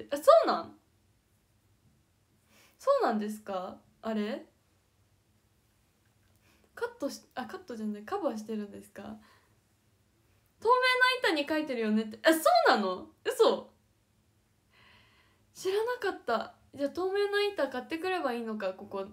そうなんですか？あれカットじゃない、カバーしてるんですか？透明な板に書いてるよねって。そうなの？嘘。知らなかった。じゃあ透明な板買ってくればいいのか。ここ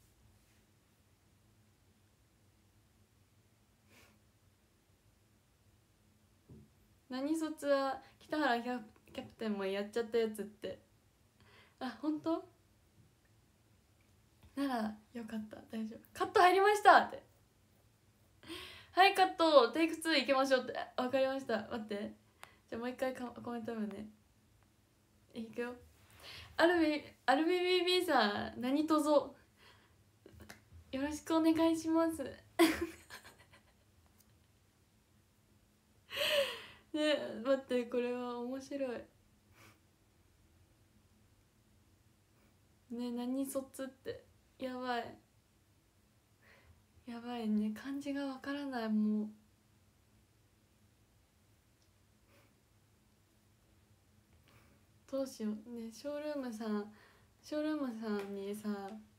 何卒は北原キャプテンもやっちゃったやつって。本当ならよかった。大丈夫。カット入りましたって。はいカット、テイク2いきましょうって。分かりました。待って、じゃあもう一回コメント読むね。いくよ。アルビ BB さん、何とぞよろしくお願いしますね。待って、これは面白いね。何卒ってやばいね。漢字がわからない。もうどうしようね。ショールームさんにさ、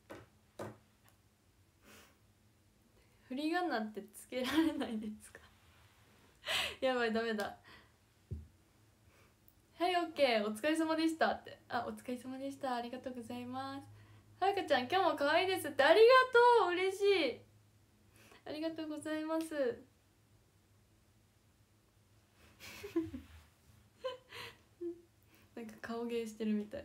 振り仮名ってつけられないですかやばい、ダメだ。はい、オッケー、お疲れ様でしたって。お疲れ様でした、ありがとうございます。はるかちゃん、今日も可愛いですって。ありがとう、嬉しい。ありがとうございますなんか顔芸してるみたい。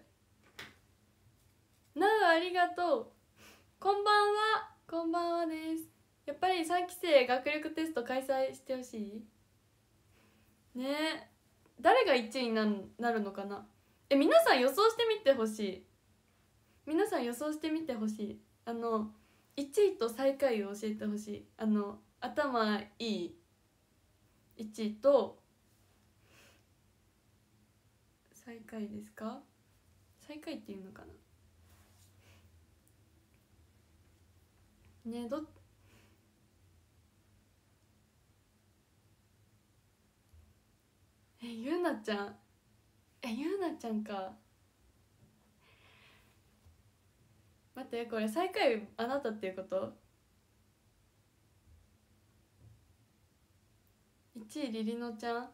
なお、ありがとう。こんばんは。こんばんはです。やっぱり3期生学力テスト開催してほしいね。誰が1位になるのかな。皆さん予想してみてほしい。皆さん予想してみてほしい。1位と最下位を教えてほしい。頭いい1位と最下位ですか？最下位っていうのかなね。ゆうなちゃん、ゆうなちゃんか。待って、これ最下位あなたっていうこと？ 1 位りりのちゃん。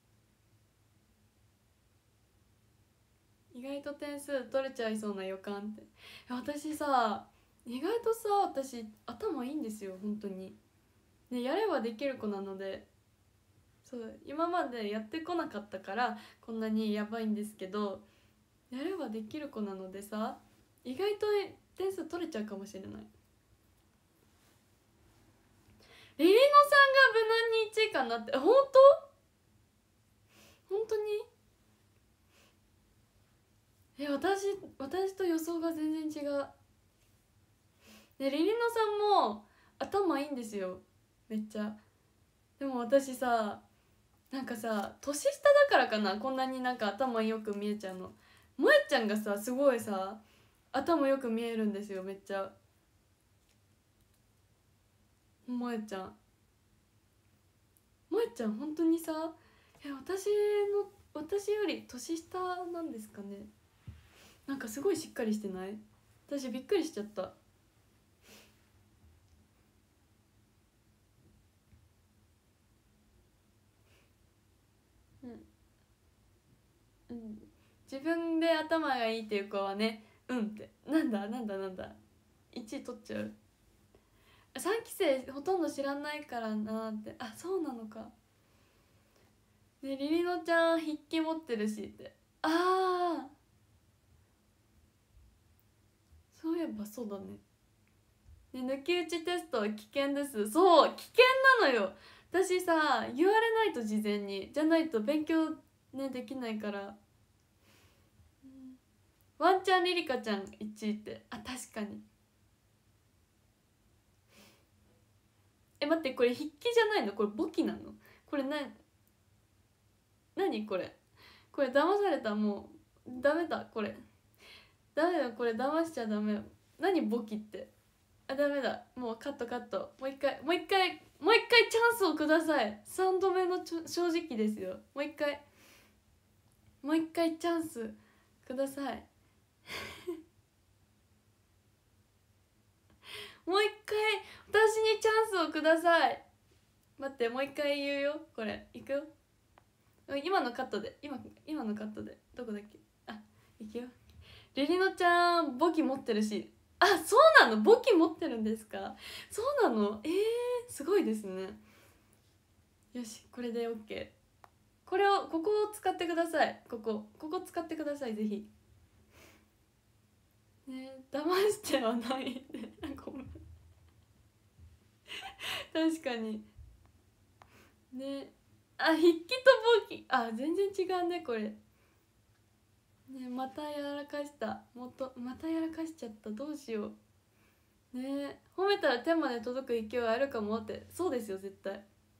意外と点数取れちゃいそうな予感って。私さ、意外とさ、私頭いいんですよ本当にね。やればできる子なので、そう今までやってこなかったからこんなにやばいんですけど、やればできる子なのでさ、意外と点数取れちゃうかもしれない。リリノさんが無難に1位かなって。本当に私と予想が全然違う。でリリノさんも頭いいんですよめっちゃ。でも私さ、なんかさ年下だからかな、こんなになんか頭よく見えちゃうの。萌ちゃんがさすごいさ頭よく見えるんですよめっちゃ。萌ちゃん本当にさ、私より年下なんですかね。なんかすごいしっかりしてない？私びっくりしちゃった。うん、自分で頭がいいっていう子はね、うんってなんだ1位取っちゃう。3期生ほとんど知らないからなって。あ、そうなのか。でリリノちゃん筆記持ってるしって。ああ、そういえばそうだね。で抜き打ちテスト危険です。そう危険なのよ。私さ言われないと事前に、じゃないと勉強ねできないから。ワンチャンリリカちゃん1位って。あ、確かに。待って、これ筆記じゃないの？これ簿記なの？これ何これ？これ騙された。もうダメだこれ。ダメだこれ、騙しちゃダメ。何簿記って。あ、ダメだ、もうカット。もう一回チャンスをください。3度目の正直ですよ。もう一回チャンスください。もう一回私にチャンスをください。待って、もう一回言うよ。これいくよ。今のカットで、今のカットで。どこだっけ？あ、いくよ。リリノちゃん簿記持ってるし。あ、そうなの？簿記持ってるんですか？そうなの？すごいですね。よし、これで OK。 ここを使ってください。ここ使ってください、ぜひね。騙してはないってごめん。確かにね。あ、筆記と簿記、あ、全然違うねこれね。またやらかした。またやらかしちゃった。どうしようね。褒めたら天まで届く勢いあるかもって。そうですよ絶対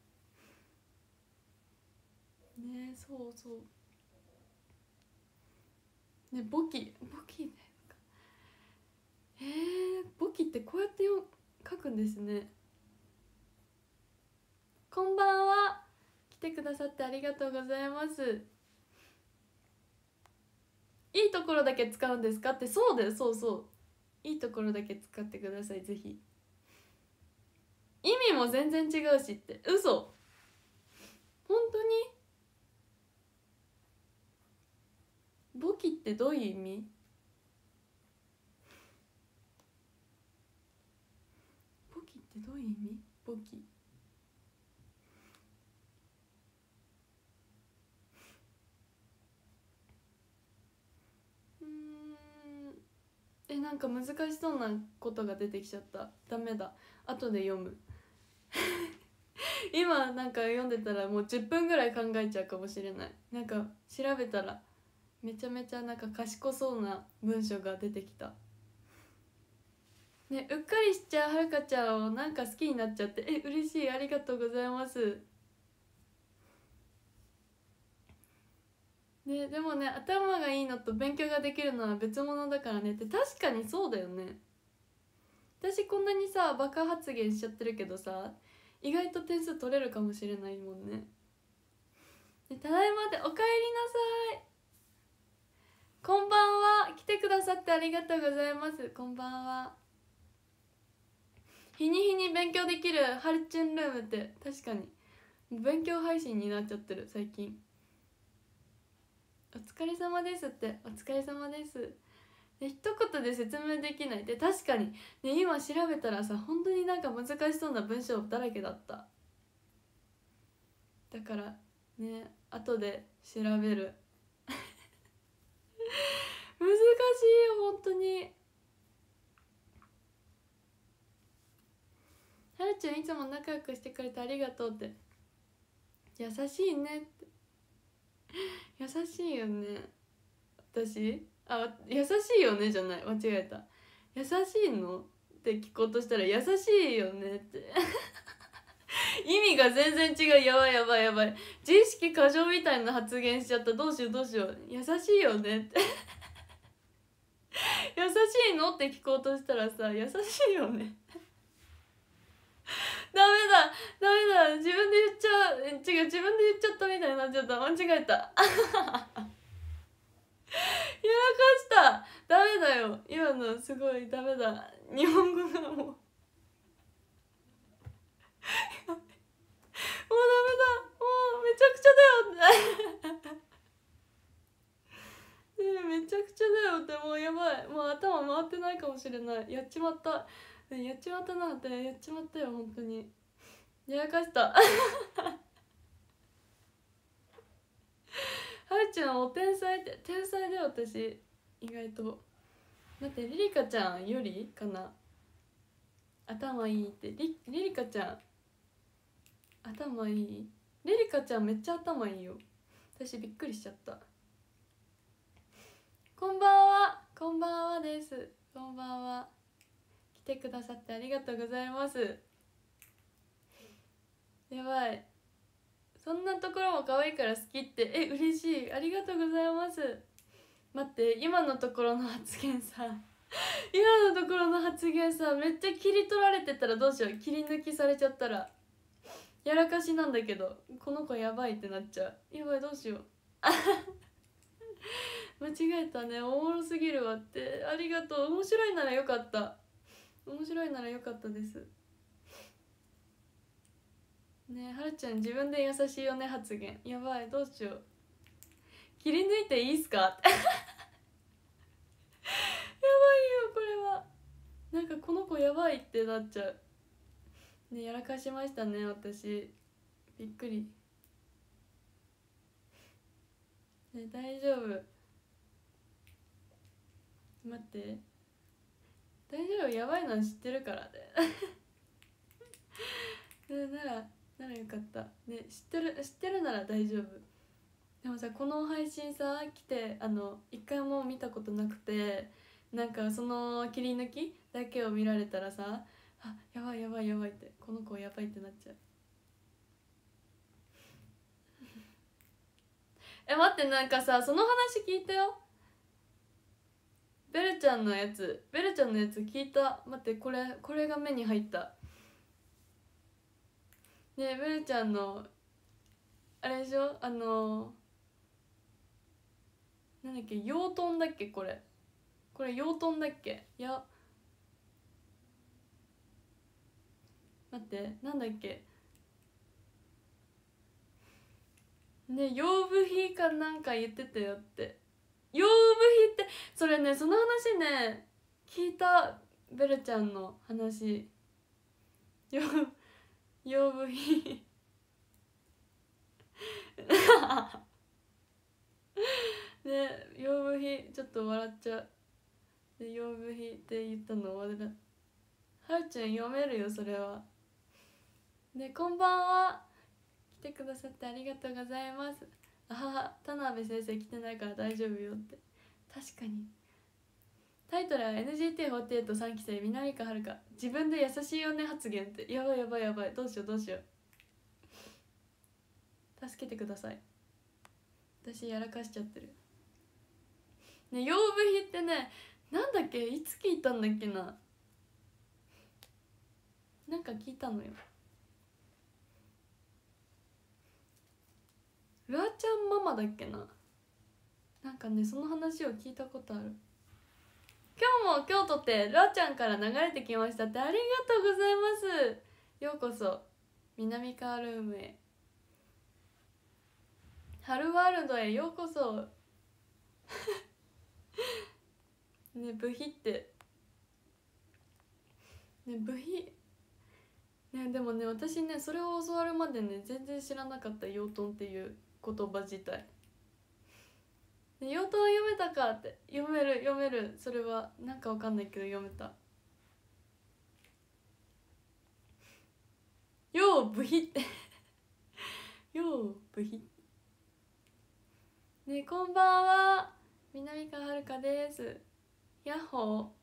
ね。そうね。簿記ね。簿記ってこうやって書くんですね。こんばんは。来てくださってありがとうございます。いいところだけ使うんですかって。そうだよ、そういいところだけ使ってください、ぜひ。意味も全然違うしって。嘘？本当に？簿記ってどういう意味？簿記ってどういう意味？簿記。なんか難しそうなことが出てきちゃった。ダメだ、後で読む。今なんか読んでたらもう10分ぐらい考えちゃうかもしれない。なんか調べたらめちゃめちゃなんか賢そうな文章が出てきたね。うっかりしちゃうはるかちゃんをなんか好きになっちゃって。嬉しい、ありがとうございますね。 ね、でもね、頭がいいのと勉強ができるのは別物だからねって、確かにそうだよね。私こんなにさバカ発言しちゃってるけどさ、意外と点数取れるかもしれないもんね。で、ただいまでおかえりなさい。こんばんは。来てくださってありがとうございます。こんばんは。日に日に勉強できるハルチュンルームって確かに勉強配信になっちゃってる最近。お疲れ様ですって、お疲れ様です。で、一言で説明できないで、確かにね、今調べたらさ、本当になんか難しそうな文章だらけだった。だからね、後で調べる。難しいよ本当に。はるちゃんいつも仲良くしてくれてありがとうって。優しいねって。優しいよね私。優しいよねじゃない、間違えた。優しいのって聞こうとしたら優しいよねって意味が全然違う。やばいやばいやばい、自意識過剰みたいな発言しちゃった。どうしようどうしよう。優しいよねって優しいのって聞こうとしたらさ、優しいよねダメだダメだ、自分で言っちゃう。違う、自分で言っちゃったみたいになっちゃった。間違えたやらかした。ダメだよ、今のすごいダメだ。日本語がもうもうダメだ、もうめちゃくちゃだよめちゃくちゃだよって、もうやばい、もう頭回ってないかもしれない。やっちまった、やっちまったなって、やっちまったよ本当に。やらかしたはるちゃんお天才って。天才だよ私意外と。だってリリカちゃんよりかな、頭いいって。リリカちゃん頭いい。リリカちゃんめっちゃ頭いいよ。私びっくりしちゃった。こんばんは。こんばんはです。こんばんは。来てくださってありがとうございます。やばい、そんなところも可愛いから好きって。嬉しい、ありがとうございます。待って、今のところの発言さ今のところの発言さ、めっちゃ切り取られてたらどうしよう。切り抜きされちゃったらやらかしなんだけど、この子やばいってなっちゃう。やばい、どうしよう間違えたね。おもろすぎるわって。ありがとう。面白いならよかった。面白いならよかったですね。えはるちゃん自分で優しいよね発言。やばい、どうしよう。切り抜いていいっすかやばいよこれは。なんかこの子やばいってなっちゃうね。やらかしましたね私、びっくりね。大丈夫、待って、大丈夫、やばいのは知ってるからねならよかったね。知ってるなら大丈夫。でもさ、この配信さ来て一回も見たことなくて、なんかその切り抜きだけを見られたらさ、やばいやばいやばいって、この子やばいってなっちゃう待って、なんかさ、その話聞いたよ。ベルちゃんのやつ聞いた。待って、これが目に入ったね。ベルちゃんのあれでしょ、なんだっけ、養豚だっけ、これ養豚だっけ。待って、なんだっけね、養ブヒかなんか言ってたよって。養ブヒって、それね、その話ね聞いた。ベルちゃんの話。養ブヒね、養ブヒちょっと笑っちゃう。で、養ブヒって言ったの俺だ。はるちゃん読めるよそれは。ね、こんばんは。来てくださってありがとうございます。田辺先生来てないから大丈夫よって。確かに。タイトルは NGT483 期生南川遥、自分で優しいよね発言って。やばいやばいやばい、どうしようどうしよう。助けてください。 私やらかしちゃってるね。養部費ってね、なんだっけ、いつ聞いたんだっけな、なんか聞いたのよ。ルアちゃんママだっけな、なんかねその話を聞いたことある。今日も京都ってルアちゃんから流れてきましたって、ありがとうございます。ようこそ南カールームへ、春ワールドへようこそね、部費ってね、部費ね、でもね私ねそれを教わるまでね全然知らなかった、養豚っていう言葉自体。養豚読めたかって、読める、それはなんかわかんないけど読めた。よう部費ってよう部費ね、こんばんは、南川はるかです。やっほ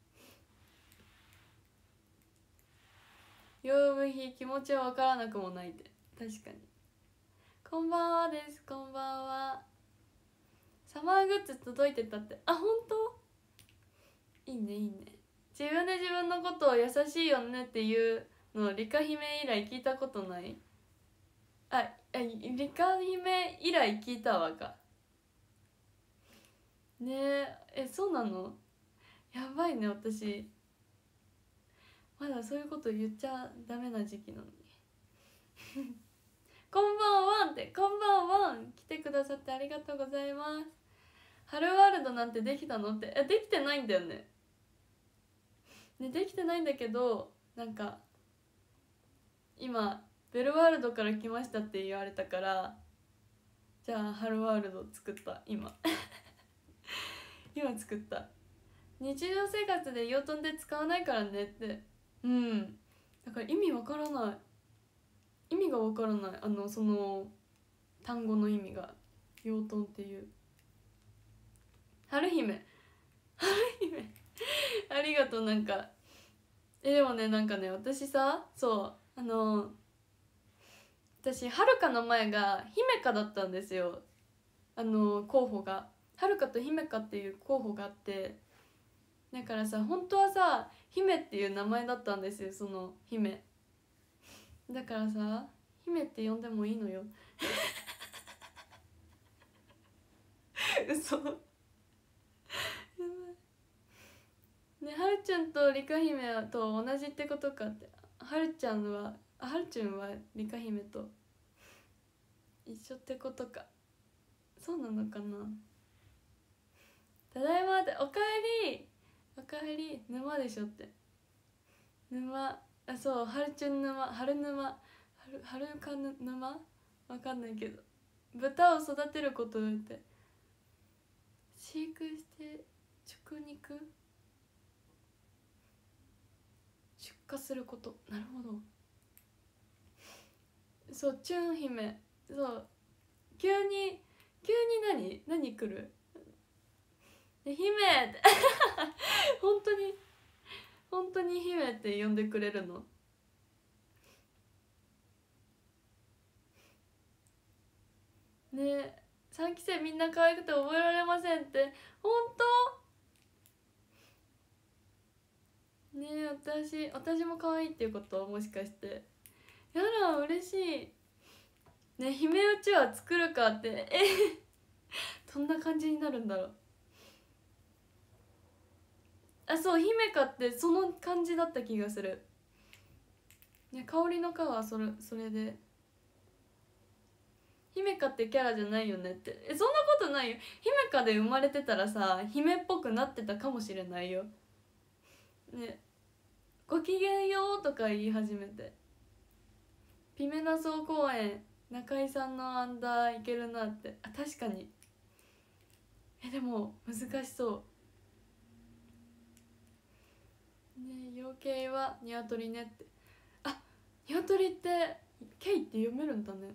ー。よう部費気持ちはわからなくもないって、確かに。こんばんはです、こんばんは。サマーグッズ届いてたって、あ、本当？いいねいいね。自分で自分のことを優しいよねっていうのリカ姫以来聞いたことない。リカ姫以来聞いたわかねえ。そうなの？やばいね、私まだそういうこと言っちゃダメな時期なのにこんばんはんって、こんばんはん、来てくださってありがとうございます。春ワールドなんてできたのって、できてないんだよね。できてないんだけど、なんか今ベルワールドから来ましたって言われたから、じゃあ春ワールド作った今今作った。日常生活で養豚で使わないからねって。うん、だから意味わからない、意味がわからない、その単語の意味が。養豚っていう春姫春姫ありがとう。なんかでもね、なんかね私さ、そう私はるかの前が姫香だったんですよ。候補がはるかと姫香っていう候補があって、だからさ本当はさ姫っていう名前だったんですよ、その姫だからさ姫って呼んでもいいのよ嘘ね、はるちゃんとリカ姫と同じってことかって。はるちゃんははるちゃんはリカ姫と一緒ってことか。そうなのかな。ただいまっておかえり、おかえり。沼でしょって。沼、そう、はるちゃん沼、春沼、はるか沼わかんないけど、豚を育てることって飼育して畜肉出荷すること。なるほど。そう、チュン姫。そう、急に何来る姫って本当に姫って呼んでくれるの？ね、3期生みんな可愛くて覚えられませんって。本当ね。私も可愛いっていうこと？もしかして。やだ、嬉しいね。姫うちわ作るかって。どんな感じになるんだろう。そう、姫かってその感じだった気がするね。香りの香はそれで姫香ってキャラじゃないよねって。そんなことないよ。姫香で生まれてたらさ姫っぽくなってたかもしれないよね。ごきげんようとか言い始めて、ピメナソ公園中井さんのアンダーいけるなって。確かに。でも難しそうね。養鶏は鶏ねって。鶏ってケイって読めるんだね。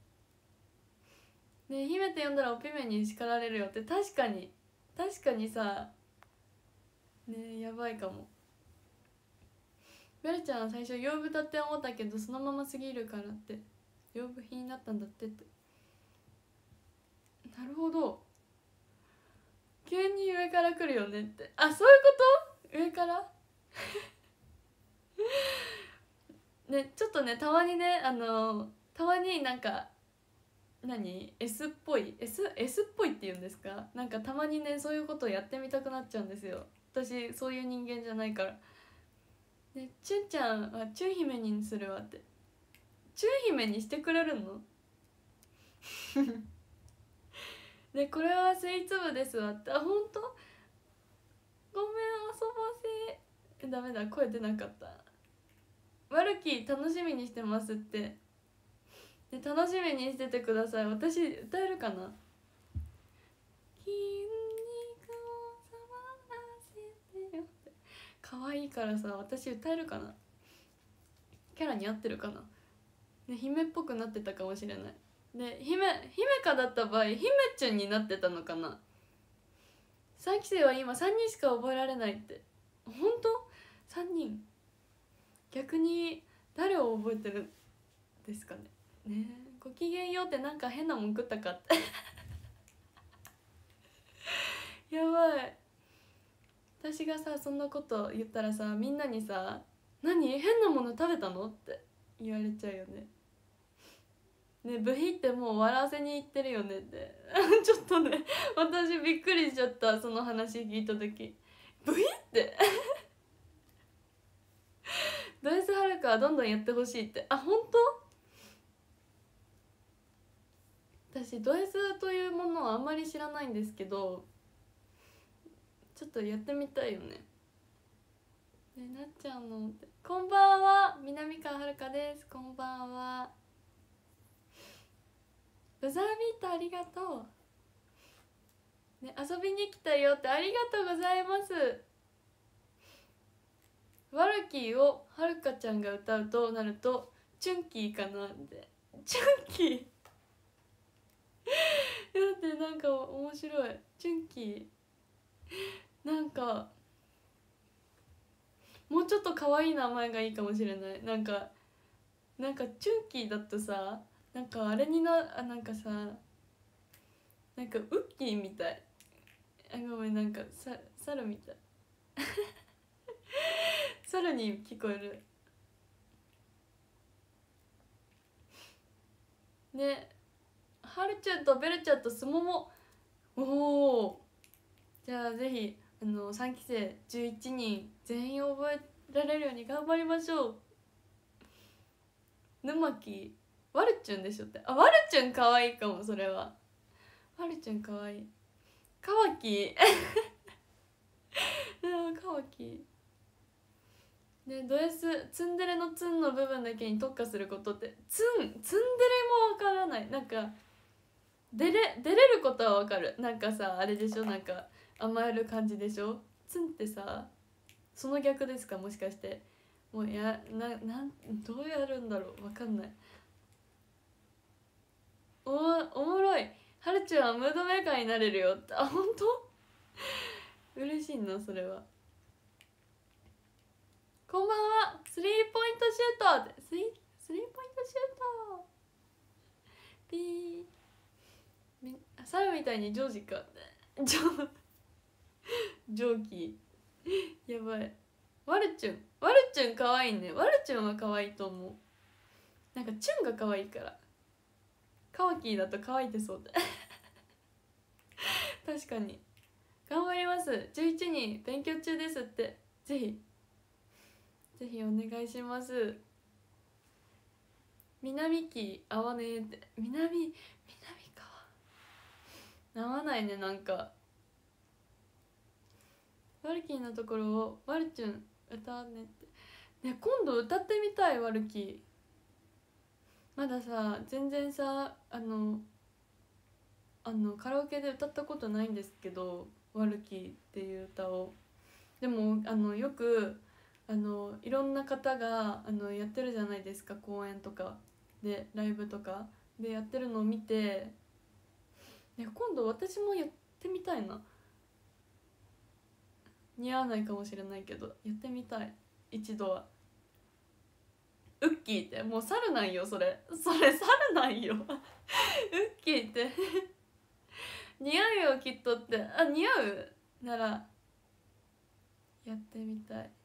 ね、姫って呼んだらおピメに叱られるよって。確かにさね、やばいかも。ベルちゃんは最初養豚って思ったけどそのまますぎるからって養豚品になったんだって。なるど。急に上から来るよねって。あ、そういうこと？上からね、ちょっとね、たまにね、たまになんかS っぽい S っぽいって言うんですか？なんかたまにね、そういうことをやってみたくなっちゃうんですよ。私そういう人間じゃないからね。チュンちゃんはチュン姫にするわって。チュン姫にしてくれるので、これはスイーツ部ですわって。あ、ほんと？ごめん、遊ばせ。ダメだ、声出なかった。ワルキー楽しみにしてますって。で、楽しみにしててください。私歌えるかな？筋肉を触らせてよって。可愛いからさ、私歌えるかな？キャラに合ってるかな？で、姫っぽくなってたかもしれない。で、姫かだった場合、姫ちゅんになってたのかな？3期生は今3人しか覚えられないって。本当？ 3 人。逆に誰を覚えてるんですかね。ねえ、ごきげんようってなんか変なもん食ったかってやばい。私がさ、そんなこと言ったらさ、みんなにさ「何変なもの食べたの？」って言われちゃうよね。ね、ブヒってもう笑わせにいってるよねってちょっとね、私びっくりしちゃった、その話聞いた時。ブヒってド S はるかはどんどんやってほしいって。あ、本当？私ド S というものはあんまり知らないんですけど、ちょっとやってみたいよね。ね、なっちゃうのって。こんばんは、南川はるかです。こんばんは。ブザービートありがとう、ね、遊びに来たよって。ありがとうございます。ワルキーをはるかちゃんが歌うとなるとチュンキーかなって。チュンキーだってなんか面白い。チュンキーなんかもうちょっと可愛い名前がいいかもしれない。なんかチュンキーだとさ、なんかあれになんかさ、なんかウッキーみたい。あ、ごめん、なんか猿みたい猿に聞こえるね。はるちゃんとベルちゃんとスモモ。おお、じゃあぜひ3期生11人全員覚えられるように頑張りましょう。沼木ワルチュンでしょって。あ、ワルチュンかわいいかも。それはワルチュンかわいい。カワキカワキね。ド S ツンデレのツンの部分だけに特化することって。ツンデレもわからない。なんか出れることはわかる。なんかさ、あれでしょ、なんか甘える感じでしょ。ツンってさ、その逆ですか、もしかして。もうどうやるんだろう、わかんない。おもろい。はるちゃんはムードメーカーになれるよって。あ、本当？嬉しいな、それは。こんばんは。スリーポイントシュートって。スリーポイントシュートピー。猿みたいにジョージかってジョーキーやばい。ワルチュンかわいいね。ワルチュンはかわいいと思う。なんかチュンがかわいいから。カワキーだと乾いてそうで確かに。頑張ります。11人勉強中ですって。ぜひお願いします。南木合わねえって。南か合わないね。なんかワルキーのところをワルチュン歌わねってね。今度歌ってみたい。ワルキーまださ、全然さ、カラオケで歌ったことないんですけど、ワルキーっていう歌を。でもよくいろんな方がやってるじゃないですか、公演とかでライブとかでやってるのを見て、ね、今度私もやってみたいな。似合わないかもしれないけどやってみたい、一度は。ウッキーってもう猿なんよ。それ猿なんよウッキーって似合うよきっとって。あ、似合うならやってみたい。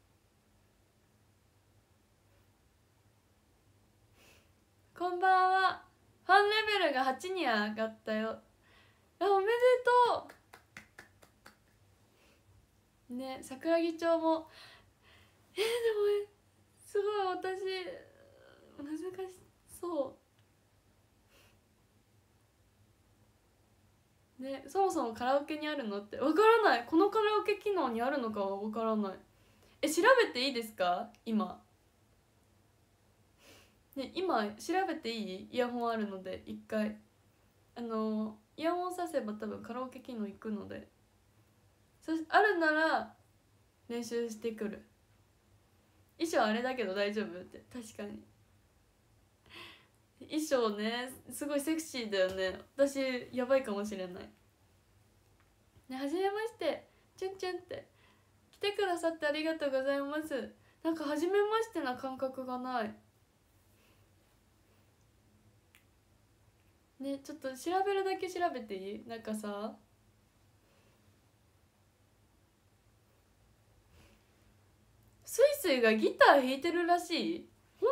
こんばんは。ファンレベルが8に上がったよ。あ、おめでとうね。桜木町もでもすごい私難しそうね。そもそもカラオケにあるのってわからない。このカラオケ機能にあるのかはわからない。調べていいですか今ね。今調べていい？イヤホンあるので一回イヤホンさせば多分カラオケ機能行くので、あるなら練習してくる。衣装あれだけど大丈夫って。確かに衣装ねすごいセクシーだよね。私やばいかもしれないね。はじめまして、チュンチュンって。来てくださってありがとうございます。なんかはじめましてな感覚がないね。ちょっと調べるだけ調べていい？なんかさ、スイスイがギター弾いてるらしい。本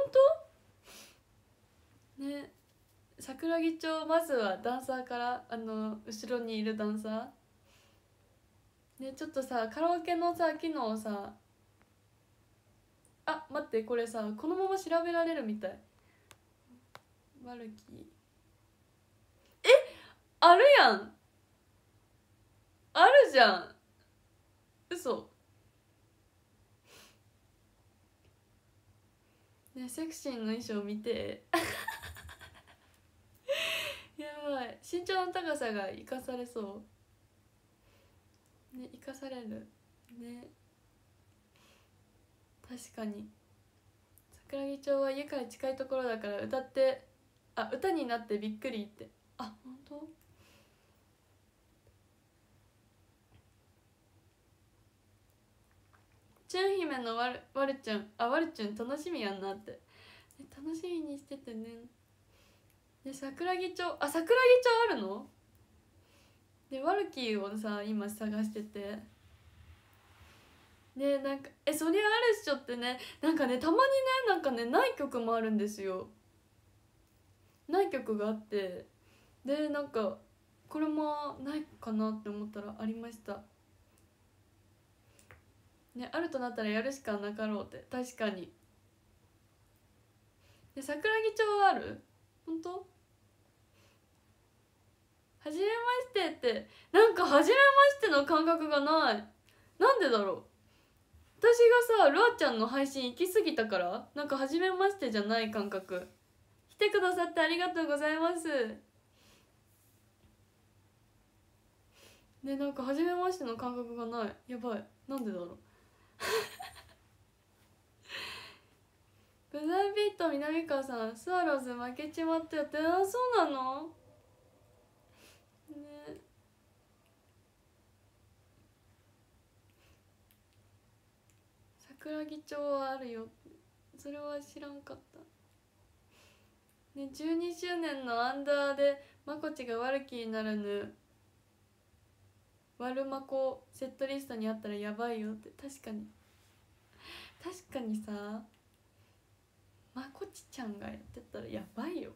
当ね。桜木町、まずはダンサーから、後ろにいるダンサーね。ちょっとさカラオケのさ機能さ、あ、待って、これさこのまま調べられるみたい。ワルキーあるやん。あるじゃん。嘘ね。セクシーの衣装見てやばい。身長の高さが生かされそうね。生かされるね。確かに桜木町は家から近いところだから歌って、あ、歌になってびっくりって。あ、本当？チュン姫のワルチュン、あ、ワルチュン楽しみやんなって、ね、楽しみにしててね。で桜木町、あ、桜木町あるので、ワルキーをさ今探しててね。なんかそりゃあるっしょってね。なんかね、たまにね、なんかねない曲もあるんですよ。ない曲があって、でなんかこれもないかなって思ったらありましたね。あるとなったらやるしかなかろうって。確かに。で桜木町はある？本当？はじめましてって、なんかはじめましての感覚がない。なんでだろう。私がさルアちゃんの配信行き過ぎたから、なんかはじめましてじゃない感覚。来てくださってありがとうございますね。なんかはじめましての感覚がない。やばい。なんでだろう。ブザービート南川さん、スワローズ負けちまったよって。あ、そうなのね。桜木町はあるよ。それは知らんかったね。12周年のアンダーでまこちがワルキーならぬワルマコセットリストにあったらやばいよって。確かにさ、まこちちゃんがやってたらやばいよ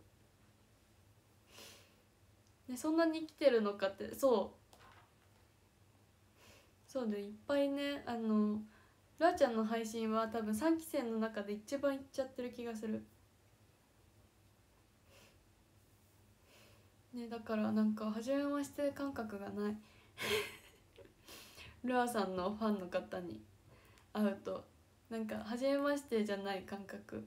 ね。そんなに来てるのかって。そうで、いっぱいね。ラーちゃんの配信は多分3期生の中で一番いっちゃってる気がするね。だからなんか初めまして感覚がないルアさんのファンの方に会うとなんか初めましてじゃない感覚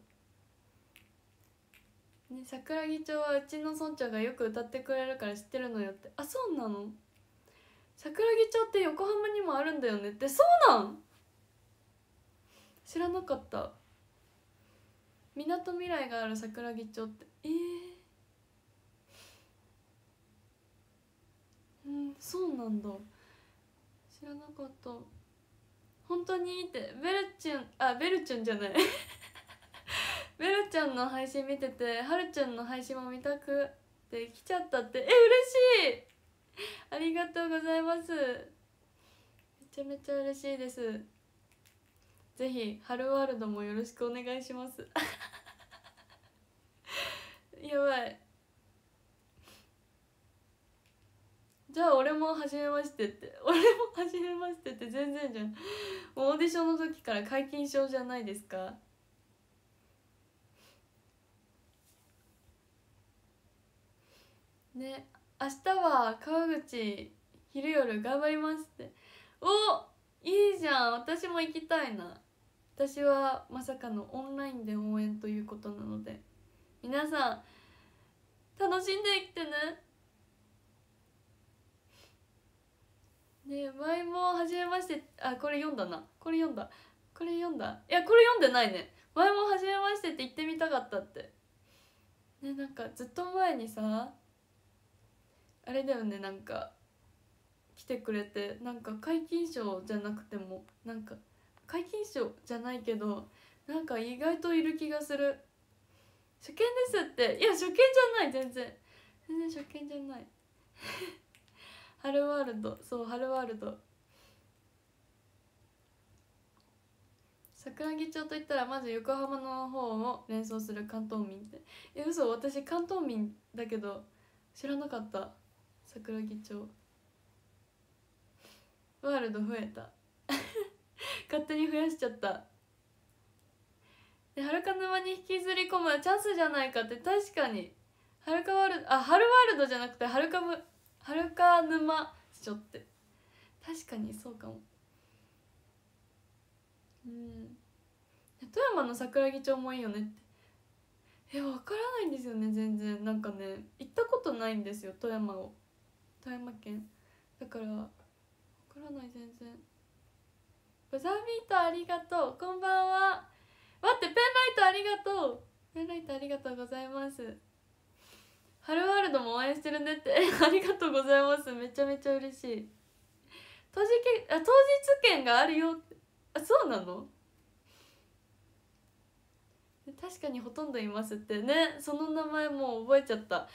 ね。桜木町はうちの村長がよく歌ってくれるから知ってるのよって。あ、そうなの？桜木町って横浜にもあるんだよねって。そうなん？知らなかった。みなとみらいがある桜木町って。うん、そうなんだ。知らなかった。本当にってベルチュン、あ、ベルチュンじゃないベルちゃんの配信見てて、はるちゃんの配信も見たくて来ちゃったって。嬉しい。 ありがとうございます。めちゃめちゃ嬉しいです。ぜひ春ワールドもよろしくお願いしますやばい。じゃあ俺も初めましてって、俺も初めましてって全然じゃん。もうオーディションの時から解禁症じゃないですか。ね、明日は川口昼夜頑張りますって。お、いいじゃん。私も行きたいな。私はまさかのオンラインで応援ということなので、皆さん楽しんでいってね。ね、前も初めまして、あ、これ読んだな。これ読んだ。これ読んだ。いや、これ読んでないね。前も初めましてって言ってみたかったって。ね、なんかずっと前にさ、あれだよね、なんか来てくれて、なんか皆勤賞じゃなくても、なんか皆勤賞じゃないけど、なんか意外といる気がする。初見ですって。いや、初見じゃない。全然初見じゃない春ワールド、そう、春ワールド。桜木町といったらまず横浜の方を連想する関東民って。嘘、私関東民だけど知らなかった。桜木町ワールド増えた勝手に増やしちゃった。で、はるか沼に引きずり込むチャンスじゃないかって。確かにはるかワールド、あ、春ワールドじゃなくてはるか沼町って、確かにそうかも。うん、富山の桜木町もいいよねって。わからないんですよね、全然。なんかね、行ったことないんですよ、富山県だからわからない。全然。ブザービートありがとう、こんばんは。待って、ペンライトありがとう。ペンライトありがとうございます。春ワールドも応援してるねってありがとうございます。めちゃめちゃ嬉しい。当日券があるよって。あ、そうなの。確かにほとんどいますってね。その名前もう覚えちゃった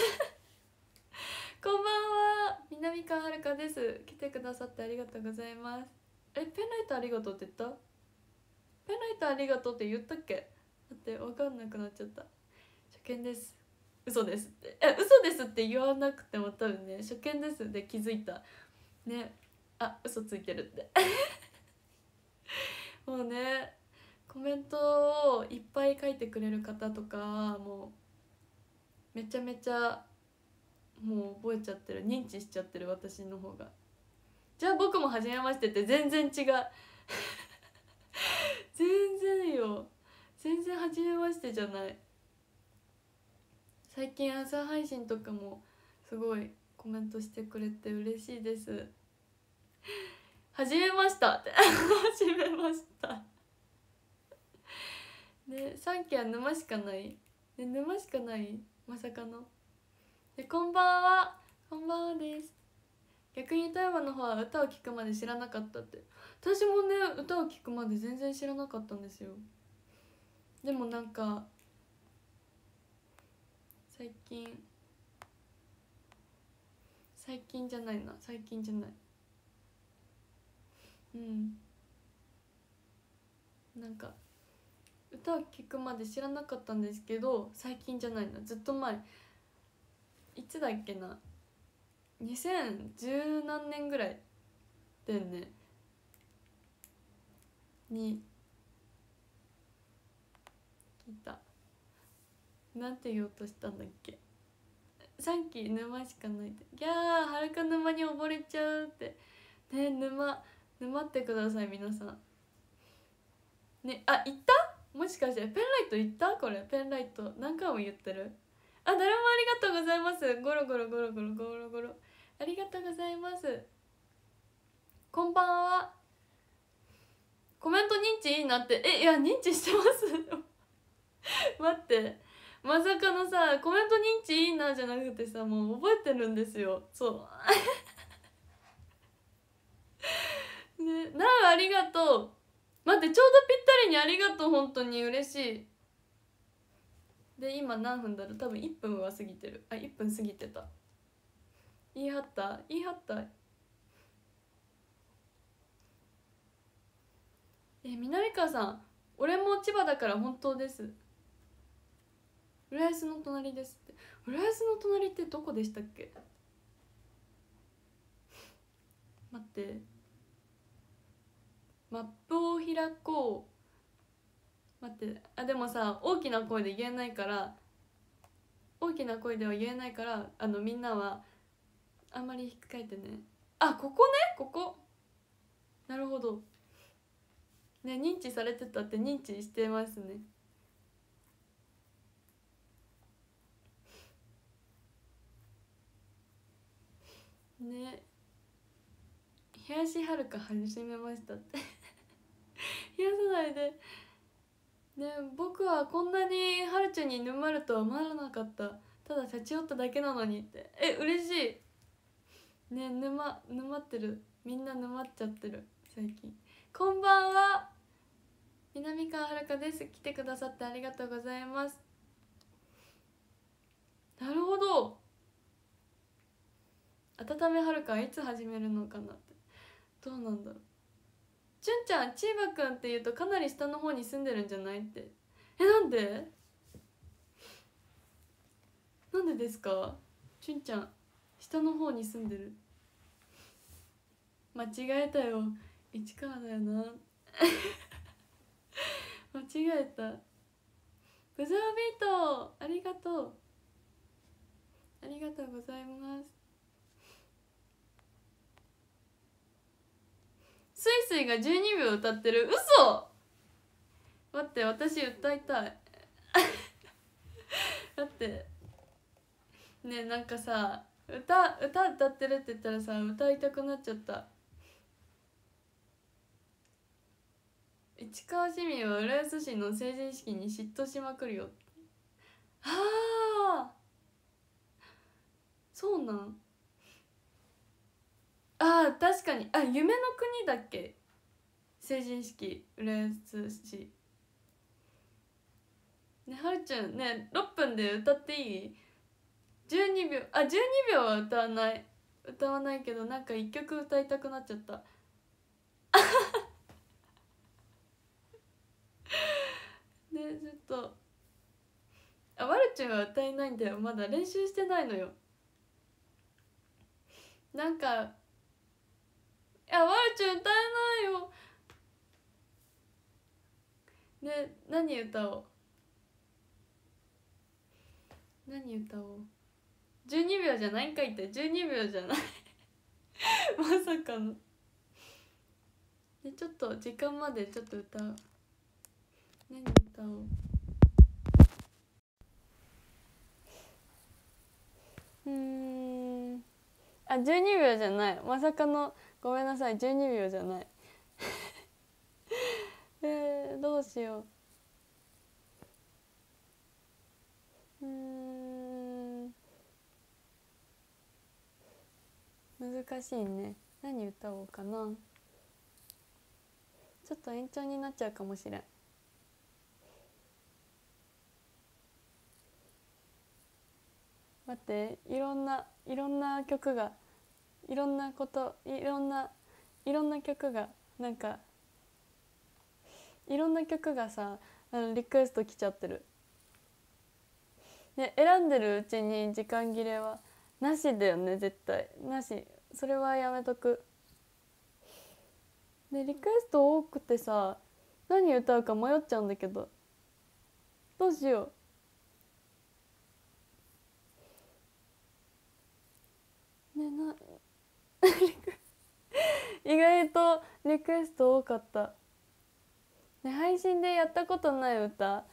こんばんは、南川遥です。来てくださってありがとうございます。ペンライトありがとうって言った？ペンライトありがとうって言ったっけ？だって分かんなくなっちゃった。初見です、嘘ですって。嘘ですって言わなくても多分ね、初見ですで気づいたね。あ、嘘ついてるってもうね、コメントをいっぱい書いてくれる方とかもうめちゃめちゃもう覚えちゃってる、認知しちゃってる私の方が。じゃあ僕も初めましてって全然違う全然よ、全然初めましてじゃない。最近朝配信とかもすごいコメントしてくれて嬉しいです。始めましたって始めましたね、3期は沼しかない、ね、沼しかない、まさかの。で、こんばんは、こんばんはです。逆に富山の方は歌を聴くまで知らなかったって。私もね、歌を聴くまで全然知らなかったんですよ。でもなんか最近じゃないな、最近じゃない、うん、なんか歌を聴くまで知らなかったんですけど、最近じゃないな、ずっと前。いつだっけな、2010何年ぐらいだよねに聞いた。なんて言おうとしたんだっけ。3期沼しかないって。ギャー、はるか沼に溺れちゃうってね。沼ってください皆さんね。あ、行った？もしかしてペンライト行った？これペンライト何回も言ってる。あ、誰もありがとうございます。ゴロゴロゴロゴロゴロゴロ、ありがとうございます。こんばんは。コメント認知いいなって。いや、認知してます待って、まさかのさ、コメント認知いいなじゃなくてさ、もう覚えてるんですよ。そうね、ありがとう。待って、ちょうどぴったりにありがとう。本当に嬉しい。で、今何分だろう。多分1分は過ぎてる。あ、1分過ぎてた。 言い張った言い張った。南川さん、俺も千葉だから本当です。浦安の隣ですって。浦安の隣ってどこでしたっけ？待って、マップを開こう。待って、あ、でもさ、大きな声で言えないから、大きな声では言えないから、みんなはあんまり控えてね。あ、ここね、ここ。なるほどね。認知されてたって認知してますね。ね、東はるか始めましたって冷やさないでね。僕はこんなにはるちゃんに沼るとは思わなかった。ただ立ち寄っただけなのにって。嬉しいね。沼ってる。みんな沼っちゃってる最近。こんばんは、南川はるかです。来てくださってありがとうございます。なるほど。温めはるかはいつ始めるのかなって。どうなんだろう。ちゅんちゃん、チーバくんっていうとかなり下の方に住んでるんじゃないって。なんでなんでですか？ちゅんちゃん下の方に住んでる。間違えたよ、市川だよな間違えた。ブザービートありがとう、ありがとうございます。スイスイが12秒歌ってる。嘘。待って、私歌いたいだってね、なんかさ、歌ってるって言ったらさ、歌いたくなっちゃった。市川市民は浦安市の成人式に嫉妬しまくるよ。ああ、そうなん。確かに。夢の国だっけ、成人式浦安市ね。はるちゃんね、6分で歌っていい？12秒。12秒は歌わないけど、なんか1曲歌いたくなっちゃったね。ちょっとわるちゃんは歌えないんだよ、まだ練習してないのよ。なんか、わるちゃん歌えないよね。何歌おう。12秒じゃないんかいって。12秒じゃないまさかので、ちょっと時間までちょっと歌う。何歌おう。12秒じゃない。まさかの。ごめんなさい、12秒じゃないどうしよう。難しいね。何歌おうかな。ちょっと延長になっちゃうかもしれん。待って、いろんな曲が、いろんな曲が、なんかいろんな曲がさ、リクエスト来ちゃってる。で、選んでるうちに時間切れはなしだよね。絶対なし。それはやめとく。で、リクエスト多くてさ、何歌うか迷っちゃうんだけど、どうしようね。意外とリクエスト多かった、ね。配信でやったことない歌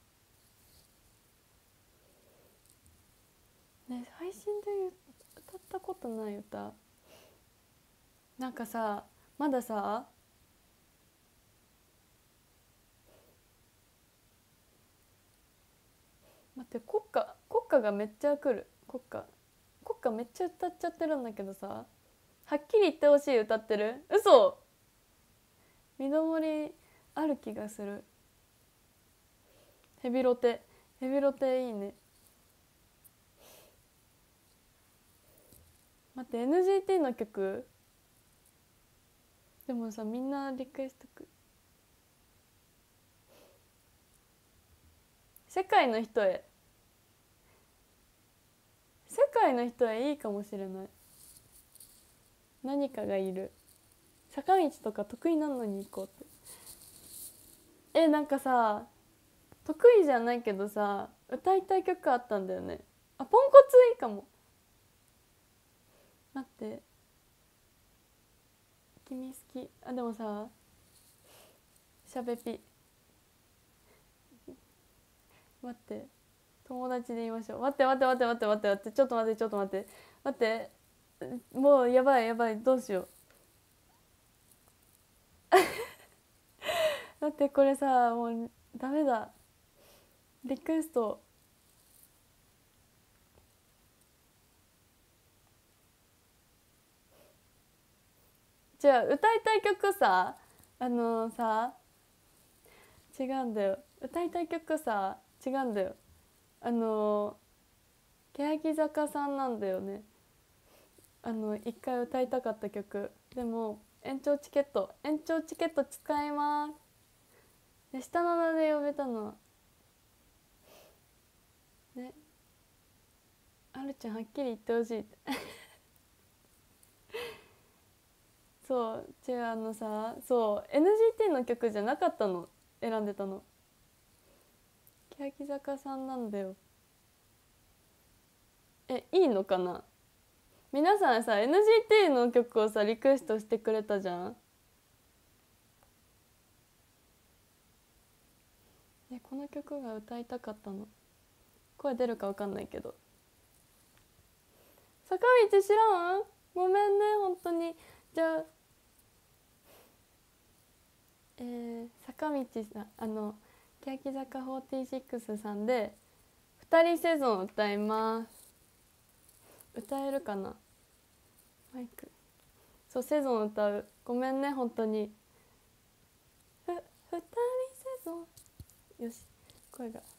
ね。配信で歌ったことない歌、なんかさ、まださ、待って、国歌がめっちゃ来る。国歌めっちゃ歌っちゃってるんだけどさ、はっきり言ってほしい。歌ってる？嘘。身の盛りある気がする。ヘビロテいいね。 待って NGT の曲でもさみんなリクエスト世界の人へいいかもしれない。何かがいる。坂道とか得意なのに行こうって。なんかさ得意じゃないけどさ歌いたい曲あったんだよね。あ、ポンコツいいかも。待って、君好き。あ、でもさしゃべぴ待って、友達で言いましょう。待って、ちょっと待ってもうやばいどうしよう。待ってこれさもうダメだ。リクエストじゃあ歌いたい曲ささ違うんだよ。歌いたい曲さ違うんだよ。欅坂さんなんだよね。一回歌いたかった曲。でも延長チケット使います。で下の名で呼べたのはね、あるちゃんはっきり言ってほしいってそう違うさそう NGT の曲じゃなかったの選んでたの。欅坂さんなんだよ。いいのかな。皆さんさ NGT の曲をさリクエストしてくれたじゃん。この曲が歌いたかったの。声出るか分かんないけど。坂道知らん？ごめんね本当に。じゃあ坂道さん欅坂46さんで二人セゾン歌います。歌えるかなマイク。そうセゾン歌う。ごめんね本当に。二人セゾンよし声が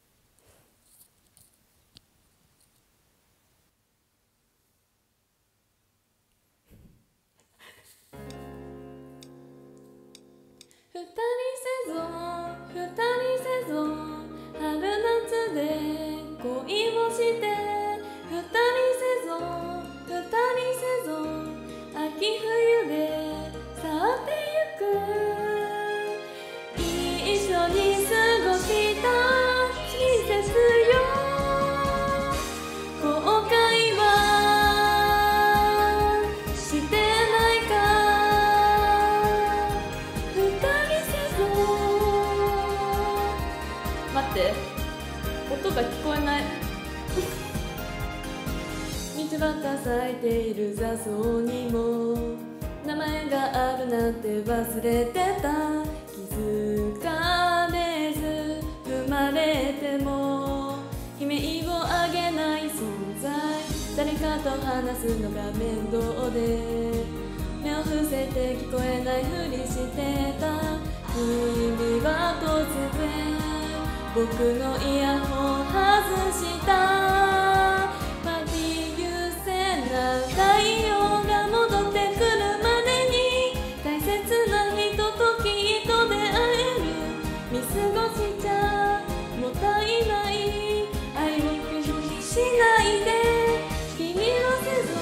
二人セゾン春夏で恋をして二人セゾン秋冬で去ってゆく一緒に過ごした季節よ後悔はしてないか二人セゾン待って音が聞こえない道端咲いている雑草にも名前があるなんて忘れてた気づかれず生まれても悲鳴を上げない存在誰かと話すのが面倒で目を伏せて聞こえないふりしてた君は突然僕のイヤホン外した待ちゆせな太陽が戻ってくるまでに大切な人ときっと出会える見過ごしちゃもったいない愛をしないで君は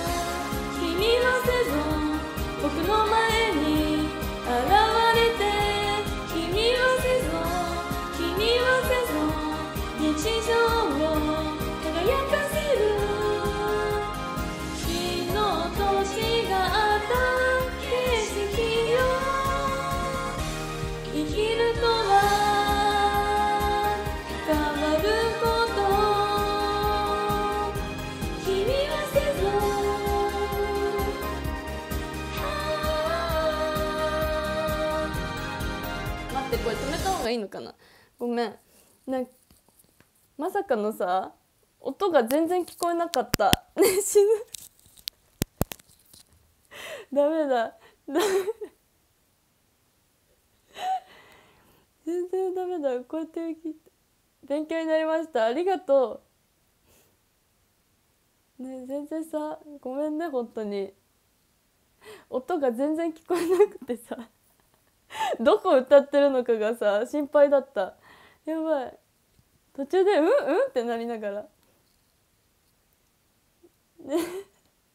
せぞ僕の前に現れて君はせぞ日常を輝かせる火の年があった景色よ生きるとは変わること君はせぞ待ってこれ止めた方がいいのかな。ごめんまさかのさ音が全然聞こえなかったね死ぬダメだ全然ダメだ。こうやって勉強になりました。ありがとね、全然さ、ごめんね本当に。音が全然聞こえなくてさどこ歌ってるのかがさ心配だった。やばい。途中でうんうんってなりながらね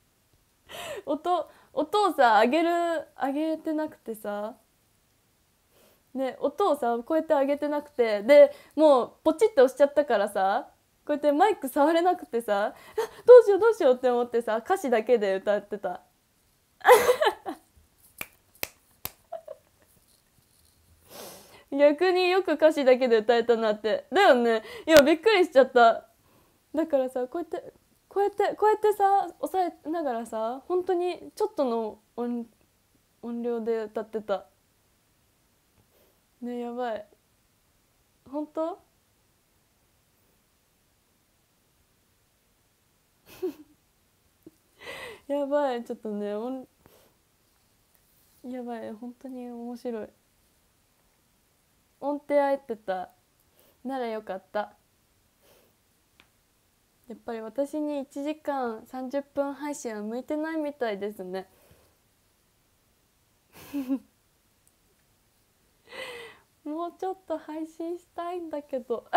音をさ上げてなくてさ、ね、音をさこうやって上げてなくて、でもうポチッと押しちゃったからさ、こうやってマイク触れなくてさ、どうしようどうしようって思ってさ、歌詞だけで歌ってた。逆によく歌詞だけで歌えたなって。だよね。いやびっくりしちゃった。だからさ、こうやってさ押さえながらさ、本当にちょっとの音量で歌ってた。ね、やばい。本当。やばい。ちょっとね、やばい。本当に面白い。音程合えてたならよかった。やっぱり私に1時間30分配信は向いてないみたいですね。もうちょっと配信したいんだけど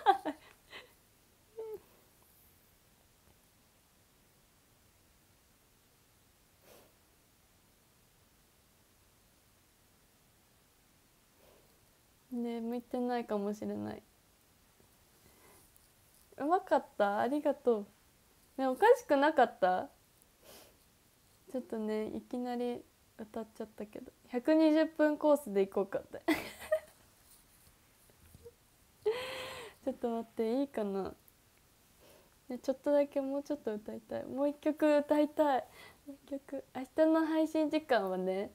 ね、向いてないかもしれない。うまかった、ありがとう。ね、おかしくなかった。ちょっとね、いきなり歌っちゃったけど、120分コースでいこうかってちょっと待って、いいかな、ね、ちょっとだけもうちょっと歌いたい。もう一曲歌いたい。もう一曲。明日の配信時間はね、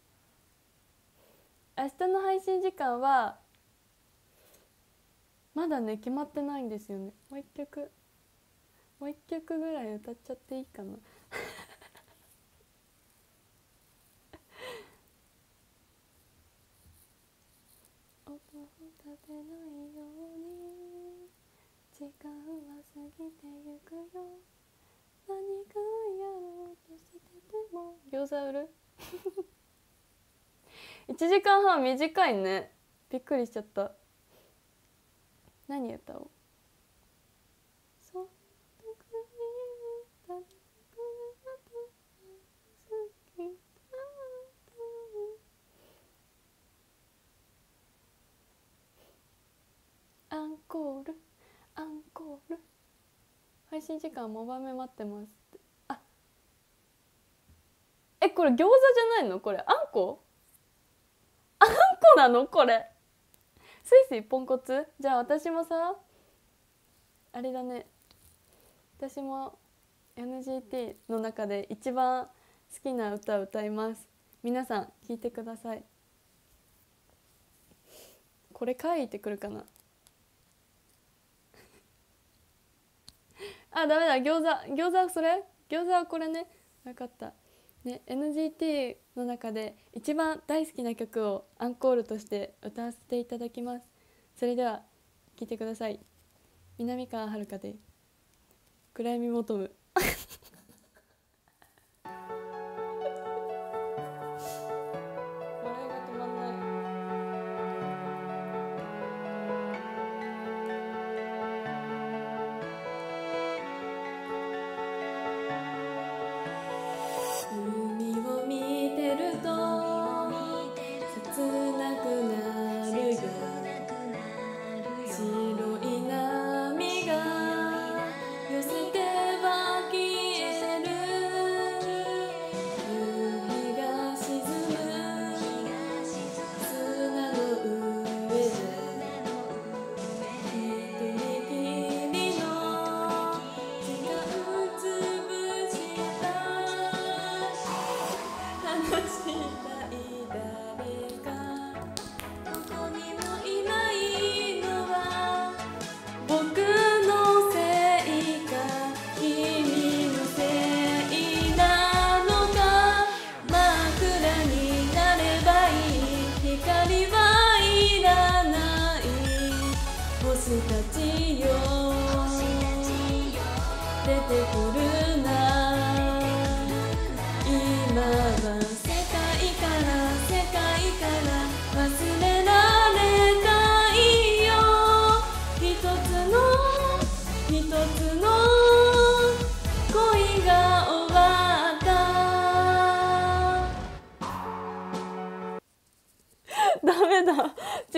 明日の配信時間はまだね決まってないんですよね。もう一曲ぐらい歌っちゃっていいかな音を立てないように時間は過ぎてゆくよ、何かやろうとしてても。餃子売る1時間半短いね。びっくりしちゃった。何歌おう。そんな時にアンコールアンコール、配信時間5番目待ってますって。あ、これ餃子じゃないの、これあんこなのこれ。スイスイポンコツ。じゃあ私もさ、あれだね、私も NGT の中で一番好きな歌を歌います。皆さん聞いてください。これ書いてくるかな。あ、ダメだ、餃子はそれ、餃子はこれね。分かったね。 NGT の中で一番大好きな曲をアンコールとして歌わせていただきます。それでは聴いてください。南川遥で暗闇求む。笑いが止まんない。海を見てると切なくなるよ、白い波が寄せては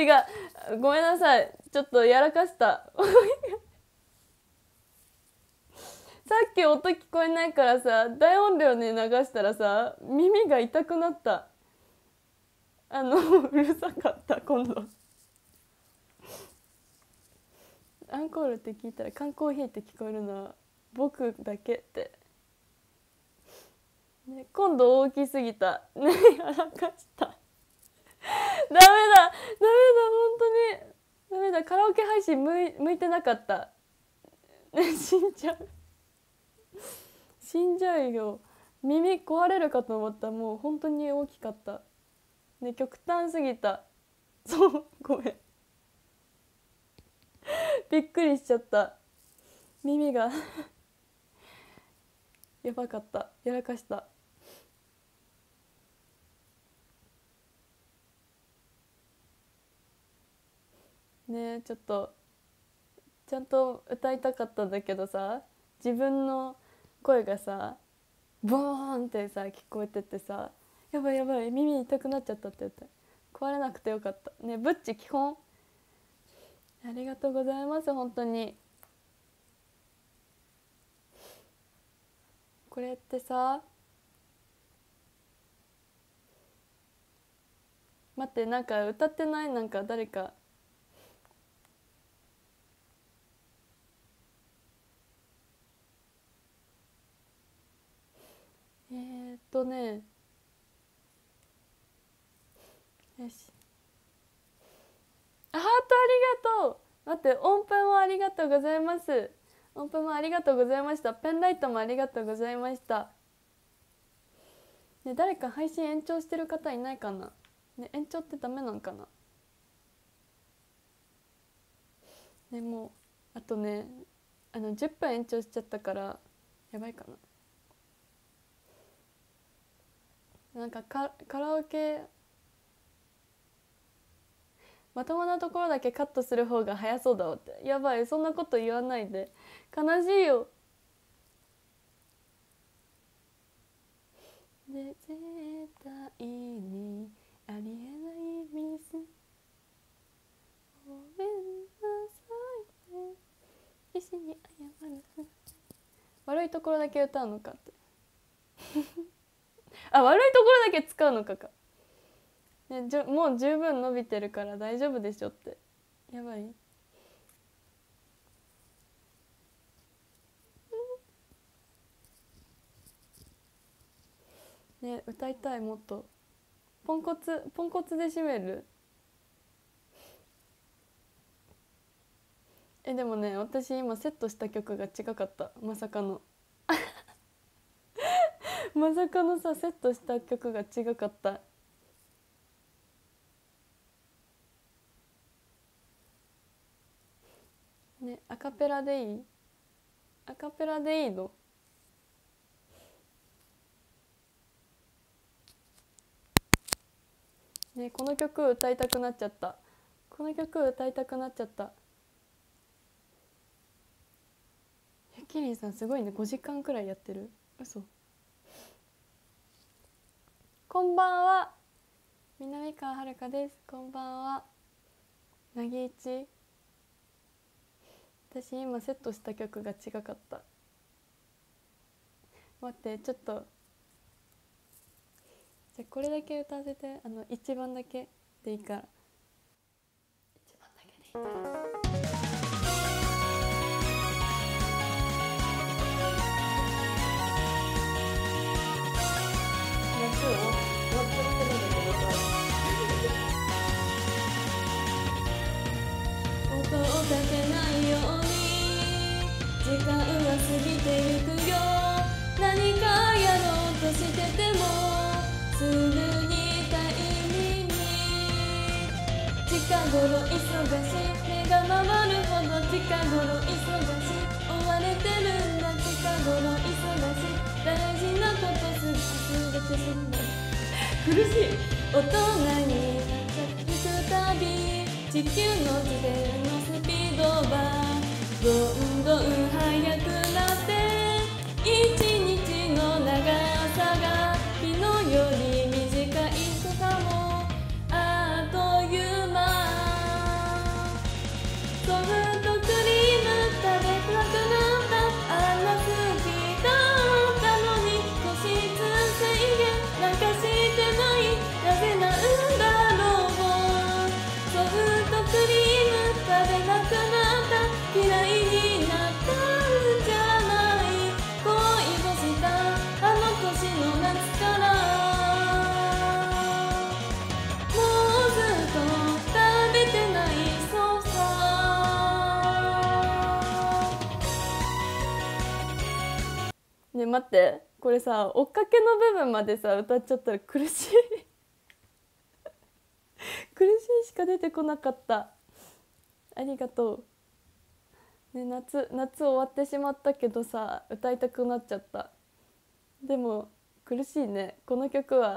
違う、ごめんなさい、ちょっとやらかしたさっき音聞こえないからさ、大音量に流したらさ、耳が痛くなった。うるさかった。今度アンコールって聞いたら缶コーヒーって聞こえるのは僕だけって、ね、今度大きすぎたね、やらかしたダメだ本当にダメだ。カラオケ配信向いてなかった、ね、死んじゃうよ。耳壊れるかと思った。もう本当に大きかったね、極端すぎた。そうごめんびっくりしちゃった。耳がやばかった、やらかしたね。ちょっとちゃんと歌いたかったんだけどさ、自分の声がさボーンってさ聞こえててさ、やばいやばい耳痛くなっちゃったって言って、壊れなくてよかったね。ブッチ基本ありがとうございます。本当にこれってさ、待って、なんか歌ってない？なんか誰かね、よし、ハートありがとう。待って、音符もありがとうございます。音符もありがとうございました。ペンライトもありがとうございました。ね、誰か配信延長してる方いないかな、ね、延長ってダメなんかなね。もうあとね、10分延長しちゃったからやばいかな。なんかカラオケまともなところだけカットする方が早そうだわって。やばい、そんなこと言わないで、悲しいよ。で絶対にありえないミス、ごめんなさいね、必死に謝る悪いところだけ歌うのかってあ、悪いところだけ使うのかか、ね、もう十分伸びてるから大丈夫でしょって。やばいね、歌いたい。もっとポンコツで締める。でもね、私今セットした曲が違かった。まさかのまさかのさ、セットした曲が違かった。ね、アカペラでいい？アカペラでいいの？ね、この曲歌いたくなっちゃった。この曲歌いたくなっちゃった。ゆきりんさんすごいね、5時間くらいやってる。嘘。こんばんは、南川遥です。こんばんは、なぎいち。私今セットした曲が違かった。待って、ちょっとじゃあこれだけ歌わせて。1番だけでいいから。1番だけでいいから。夏を終わっちゃってるんだけどさ音を立てないように時間は過ぎてゆくよ。何かやろうとしててもすぐにタイミング。近頃忙しい、目が回るほど近頃忙しい、追われてるんだ。近頃忙しい、大事なことすぐ忘れてしまう。苦しい。大人になっていくたび地球の自転のスピードはどんどん速くなって、一日の長さが昨日より短いとかもあっという間。 待って、これさ追っかけの部分までさ歌っちゃったら苦しい苦しいしか出てこなかった。ありがとう、ね、夏終わってしまったけどさ歌いたくなっちゃった。でも苦しいね、この曲は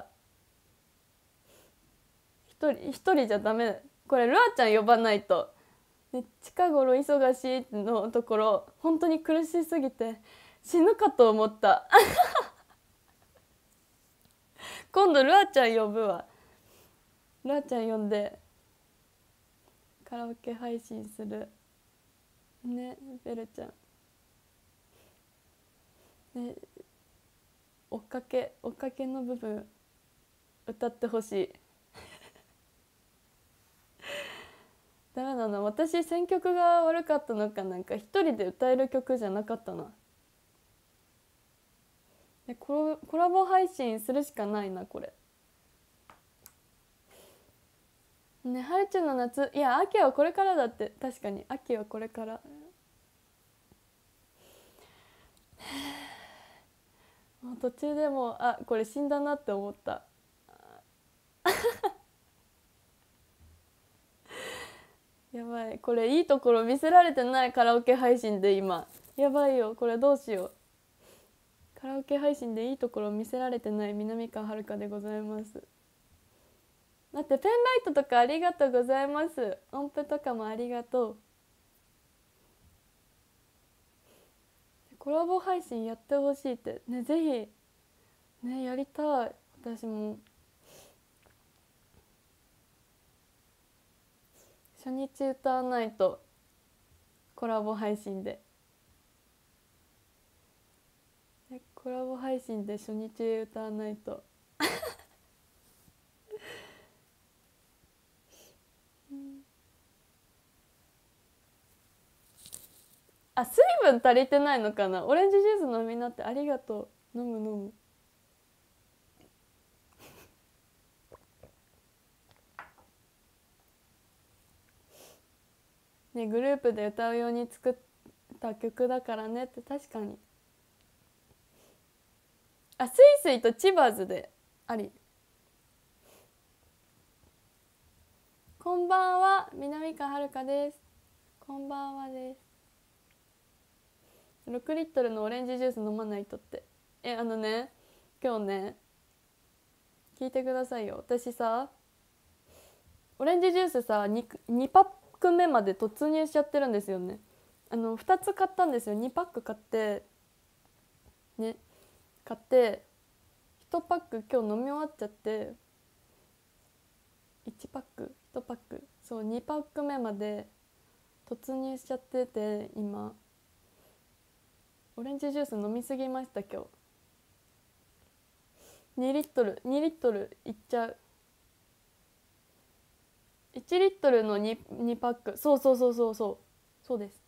一人じゃダメ。これルアちゃん呼ばないと、ね、近頃忙しいのところ本当に苦しすぎて死ぬかと思った今度ルアちゃん呼ぶわ。ルアちゃん呼んでカラオケ配信するね。ベルちゃんね、追っかけの部分歌ってほしいダメだな、私選曲が悪かったのか、なんか一人で歌える曲じゃなかったな。コラボ配信するしかないなこれね。春ちゃんの夏、いや秋はこれからだって。確かに秋はこれからもう途中でもうこれ死んだなって思ったやばい、これいいところ見せられてない。カラオケ配信で今やばいよ、これどうしよう。カラオケ配信でいいところ見せられてない南川遥でございます。だってペンライトとかありがとうございます。音符とかもありがとう。コラボ配信やってほしいってね、ぜひね、やりたい。私も初日歌わないと。コラボ配信でコラボ配信で初日歌わないと水分足りてないのかな。オレンジジュース飲みになってありがとう。飲むね、グループで歌うように作った曲だからねって。確かにスイスイとチバーズであり。こんばんは、南川遥です。こんばんはです。6リットルのオレンジジュース飲まないとって。今日ね、聞いてくださいよ。私さオレンジジュースさ 2パック目まで突入しちゃってるんですよね。2つ買ったんですよ。2パック買って1パック今日飲み終わっちゃって、1パックそう2パック目まで突入しちゃってて、今オレンジジュース飲みすぎました今日。2リットルいっちゃう。1リットルの 2パック。そうです。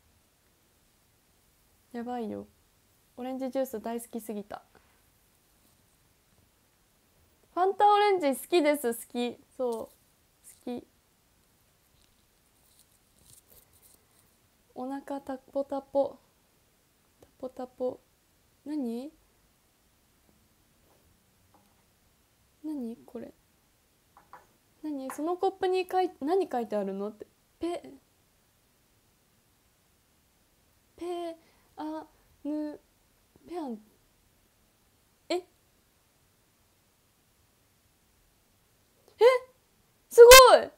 やばいよ、オレンジジュース大好きすぎた。ファンタオレンジ好きです。好き好き。お腹タポタポ何これ。そのコップに何書いてあるのって。ペアヌペアンすごい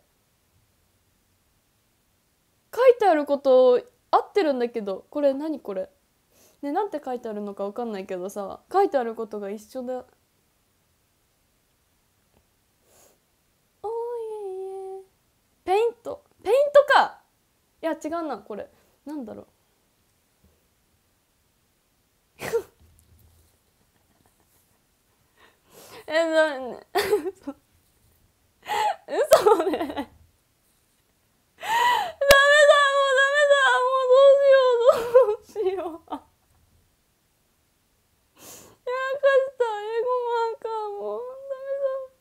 書いてあること合ってるんだけど、これ何これね、なんて書いてあるのか分かんないけどさ、書いてあることが一緒だ。おーいえいえ。ペイントか。いや違うな、これなんだろう嘘ねダメだ、もうどうしようやらかした。英語マーカーもダメだ。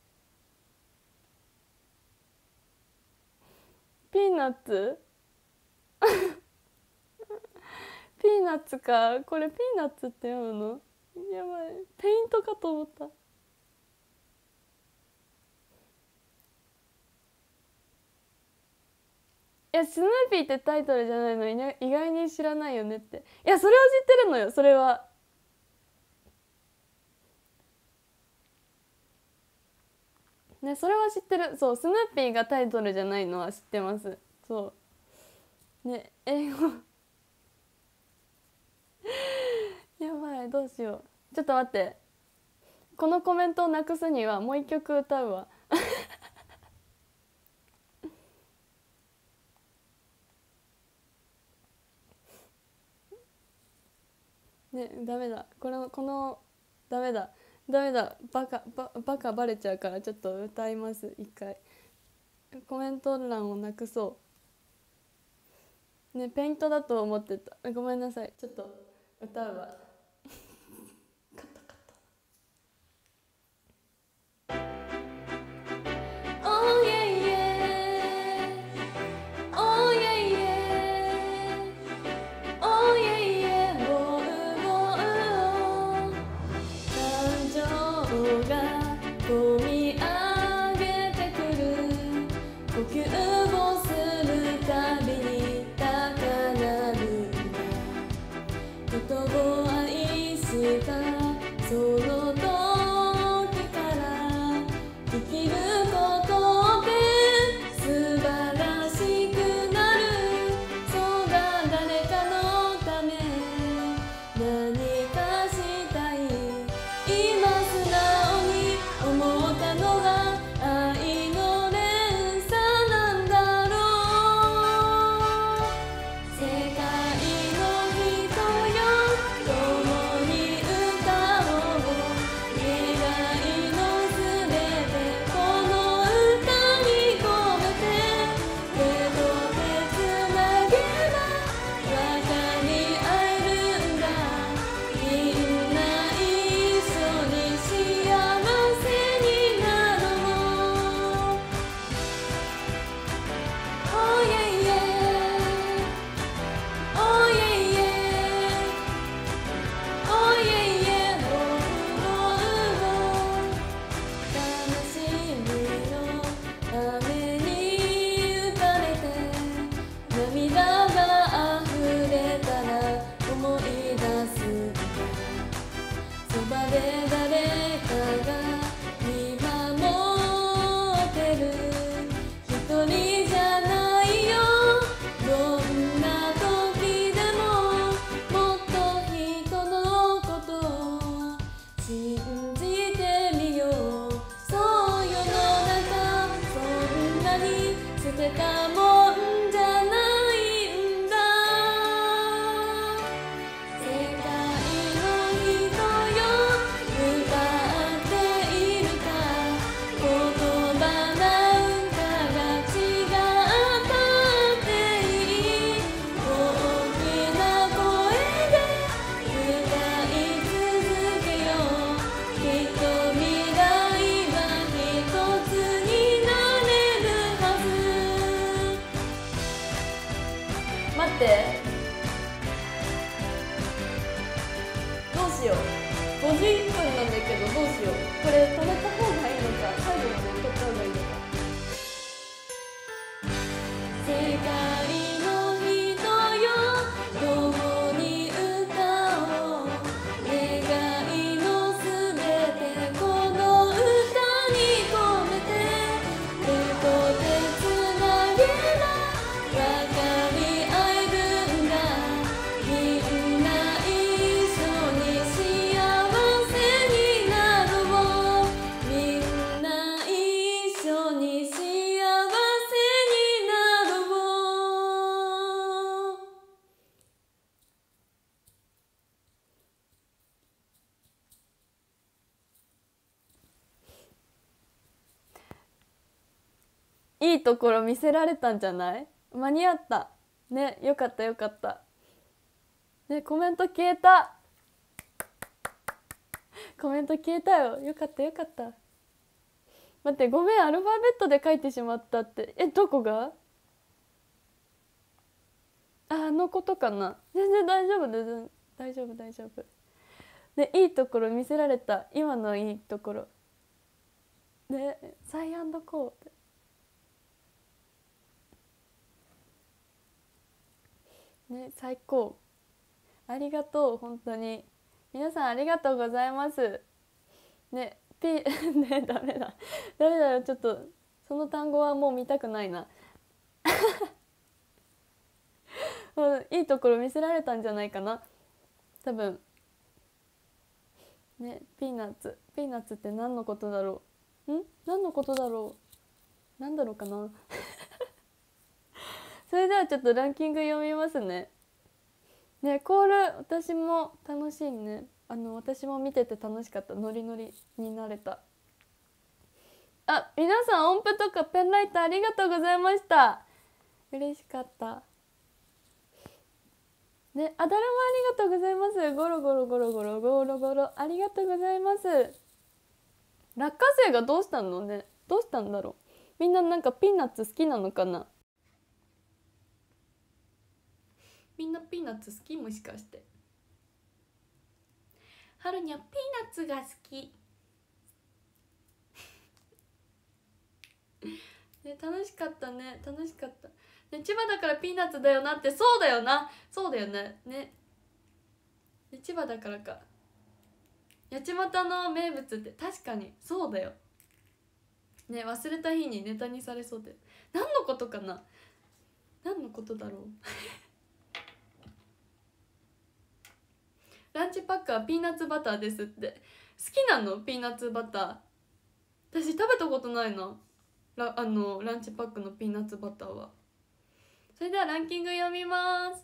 ピーナッツピーナッツか。これピーナッツって読むの。 やばい、ペイントかと思った。いや、スヌーピーってタイトルじゃないの意外に知らないよねって。いや、それは知ってるのよ。それはね、それは知ってる。そう、スヌーピーがタイトルじゃないのは知ってます。そうね、英語やばい、どうしよう。ちょっと待って、このコメントをなくすにはもう一曲歌うわ。ね、ダメだ、このダメだ、バカバレちゃうから、ちょっと歌います。一回コメント欄をなくそうね。ペイントだと思ってた。ごめんなさい、ちょっと歌うわ。カットカット。 Oh yeah yeah Oh yeah yeah Oh yeah yeah ウォウウォウ、感情が込み上げてくる、呼吸をするたびに高鳴ることを愛したその時から生きることって素晴らしくなる。そうだ、誰かのため何かしたい、今素直に思ったのは愛の連鎖なんだろう。世界の人よ、共に歌おう。願いのすべてこの歌に込めて、手と手つなげば分かり合えるんだ。みんな一緒に幸せになろう。 Oh yeah yeah Oh yeah yeah Oh yeah yeah ウォウウォウ、悲しみの雨に打たれて涙が溢れたら思い出すんだ。そばで誰かが見守ってる、一人じゃないよ。どんな時でももっと人のことを信じてみよう。そう、世の中そんなに捨てたもんじゃないんだ。世界の人よ、歌っているか、言葉なんかが違ったっていい。大きな声で歌い続けよう。きっと未来は一つになれるはず。待って、どうしよう。51分なんだけど、どうしよう。これ止めた方がいいのか、最後まで歌った方がいいのか。世界の人よ、共に歌おう。願いのすべてこの歌に込めて、手と手つなげば分かり合えるんだ。みんな一緒に幸せになろう。みんな一緒に幸せになろう。いいところ見せられたんじゃない？間に合ったね。よかったよかったね。コメント消えた。コメント消えたよ。よかったよかった。待って、ごめん、アルファベットで書いてしまったって。どこが？あのことかな。全然大丈夫、全然大丈夫大丈夫。 でいいところ見せられた。今のいいところでサイアンドコーね、最高。ありがとう。本当に皆さんありがとうございますね。ね、ダメだよ。ちょっとその単語はもう見たくないないいところ見せられたんじゃないかな多分ね。ピーナッツって何のことだろう。何のことだろう。なんだろうかなそれではちょっとランキング読みますね。ね、コール私も楽しいね。私も見てて楽しかった。ノリノリになれた。あ、皆さん音符とかペンライトありがとうございました。嬉しかったね。あだるまありがとうございます。ゴロゴロゴロゴロゴロゴロありがとうございます。落花生がどうしたのね。どうしたんだろう。みんななんかピーナッツ好きなのかな。みんなピーナッツ好き。もしかしてはるにはピーナッツが好きね。楽しかったね。楽しかったね。千葉だからピーナッツだよなって。そうだよな。そうだよね。ね、千葉だからか。八街の名物って確かにそうだよね。忘れた日にネタにされそうで。何のことかな。何のことだろうランチパックはピーナッツバターですって。好きなのピーナッツバター。私食べたことないな。ランチパックのピーナッツバターは。それではランキング読みます。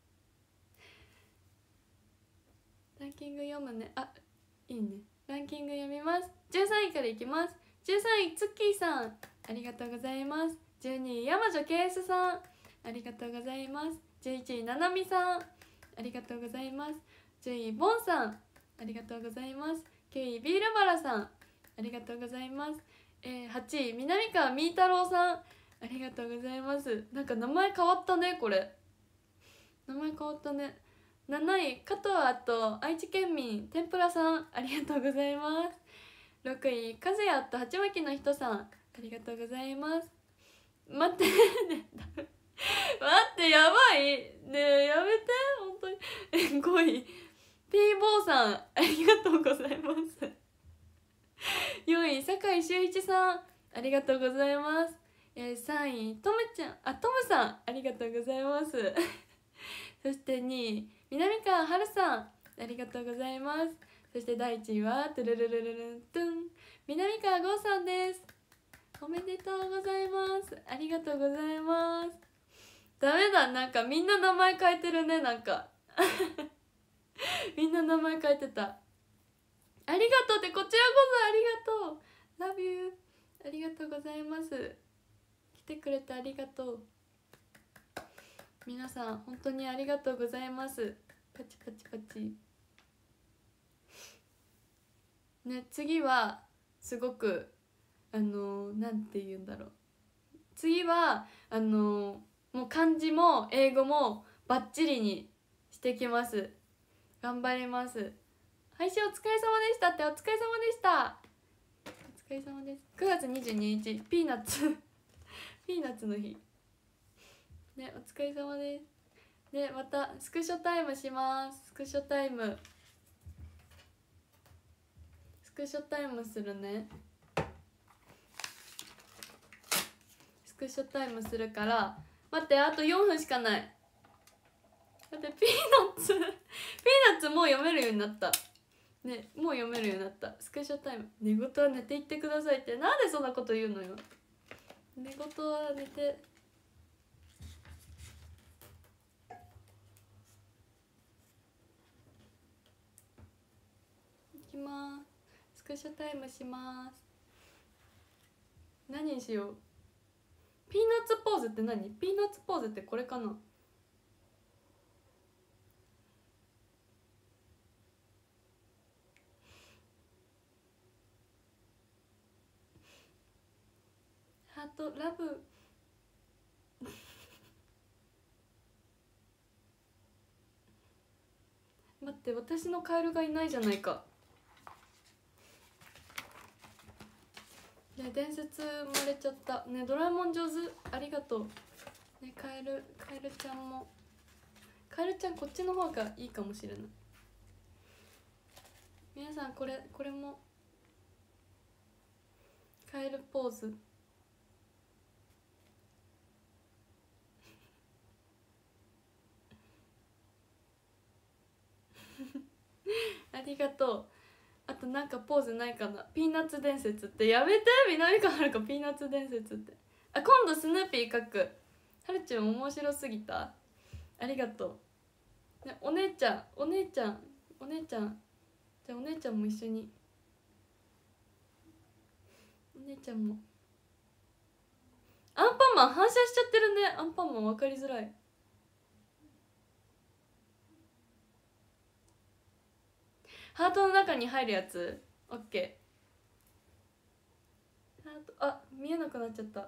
ランキング読むね。あ、いいね。ランキング読みます。13位からいきます。13位ツッキーさんありがとうございます。12位山女ケースさんありがとうございます。11位ななみさんありがとうございます。10位ボンさんありがとうございます。9位ビールバラさんありがとうございます。8位南川みーたろうさんありがとうございます。なんか名前変わったね。これ名前変わったね。7位加藤あと愛知県民天ぷらさんありがとうございます。6位和也あと鉢巻きの人さんありがとうございます。待ってね待ってやばいねえ、やめて本当に5位ピーボーさんありがとうございます4位酒井秀一さんありがとうございます。3位トムさんありがとうございますそして2位南川春さんありがとうございます。そして第1位はトゥルルルルルントゥン南川剛さんです。おめでとうございます。ありがとうございます。ダメだ、なんかみんな名前変えてるね。なんかみんな名前変えてた。ありがとうってこちらこそありがとう Love you ありがとうございます。来てくれてありがとう。皆さん本当にありがとうございます。パチパチパチね。次はすごくなんて言うんだろう。次はもう漢字も英語もバッチリにしてきます。頑張ります。配信お疲れ様でしたって。お疲れ様でした。お疲れ様です。9月22日ピーナッツピーナッツの日ね。お疲れ様です。でまたスクショタイムします。スクショタイムするね。スクショタイムするから待って。あと4分しかない。待ってピーナッツもう読めるようになったね。もう読めるようになった。スクショタイム。寝言は寝ていってくださいって。なんでそんなこと言うのよ。寝言は寝て。いきます。スクショタイムします。何にしよう。ピーナッツポーズって何？ピーナッツポーズってこれかな。ハートラブ待って、私のカエルがいないじゃないか。ね、伝説生まれちゃったね。ドラえもん上手、ありがとうね。カエルちゃんも、カエルちゃんこっちの方がいいかもしれない。皆さんこれもカエルポーズありがとう。あとなんかポーズないかな。ピーナッツ伝説ってやめて。南川はるかピーナッツ伝説って。あ、今度スヌーピー書く。はるちゃん面白すぎた。ありがとう、ね、お姉ちゃんじゃあお姉ちゃんも一緒に。お姉ちゃんもアンパンマン反射しちゃってるね。アンパンマン分かりづらい。ハートの中に入るやつ。オッケー。ハート、あ、見えなくなっちゃった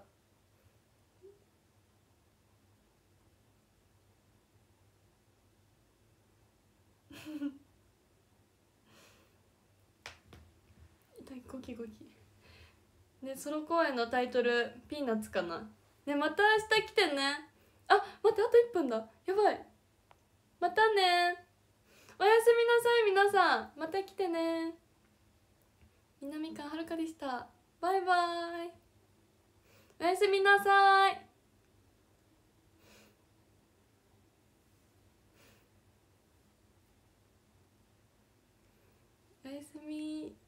ゴキゴキね。ソロ公演のタイトルピーナッツかな。ね、また明日来てね。あ、待って、あと1分だ。やばい。またね。おやすみなさい皆さん。また来てね。南川はるかでした。バイバイ。おやすみなさい。おやすみ。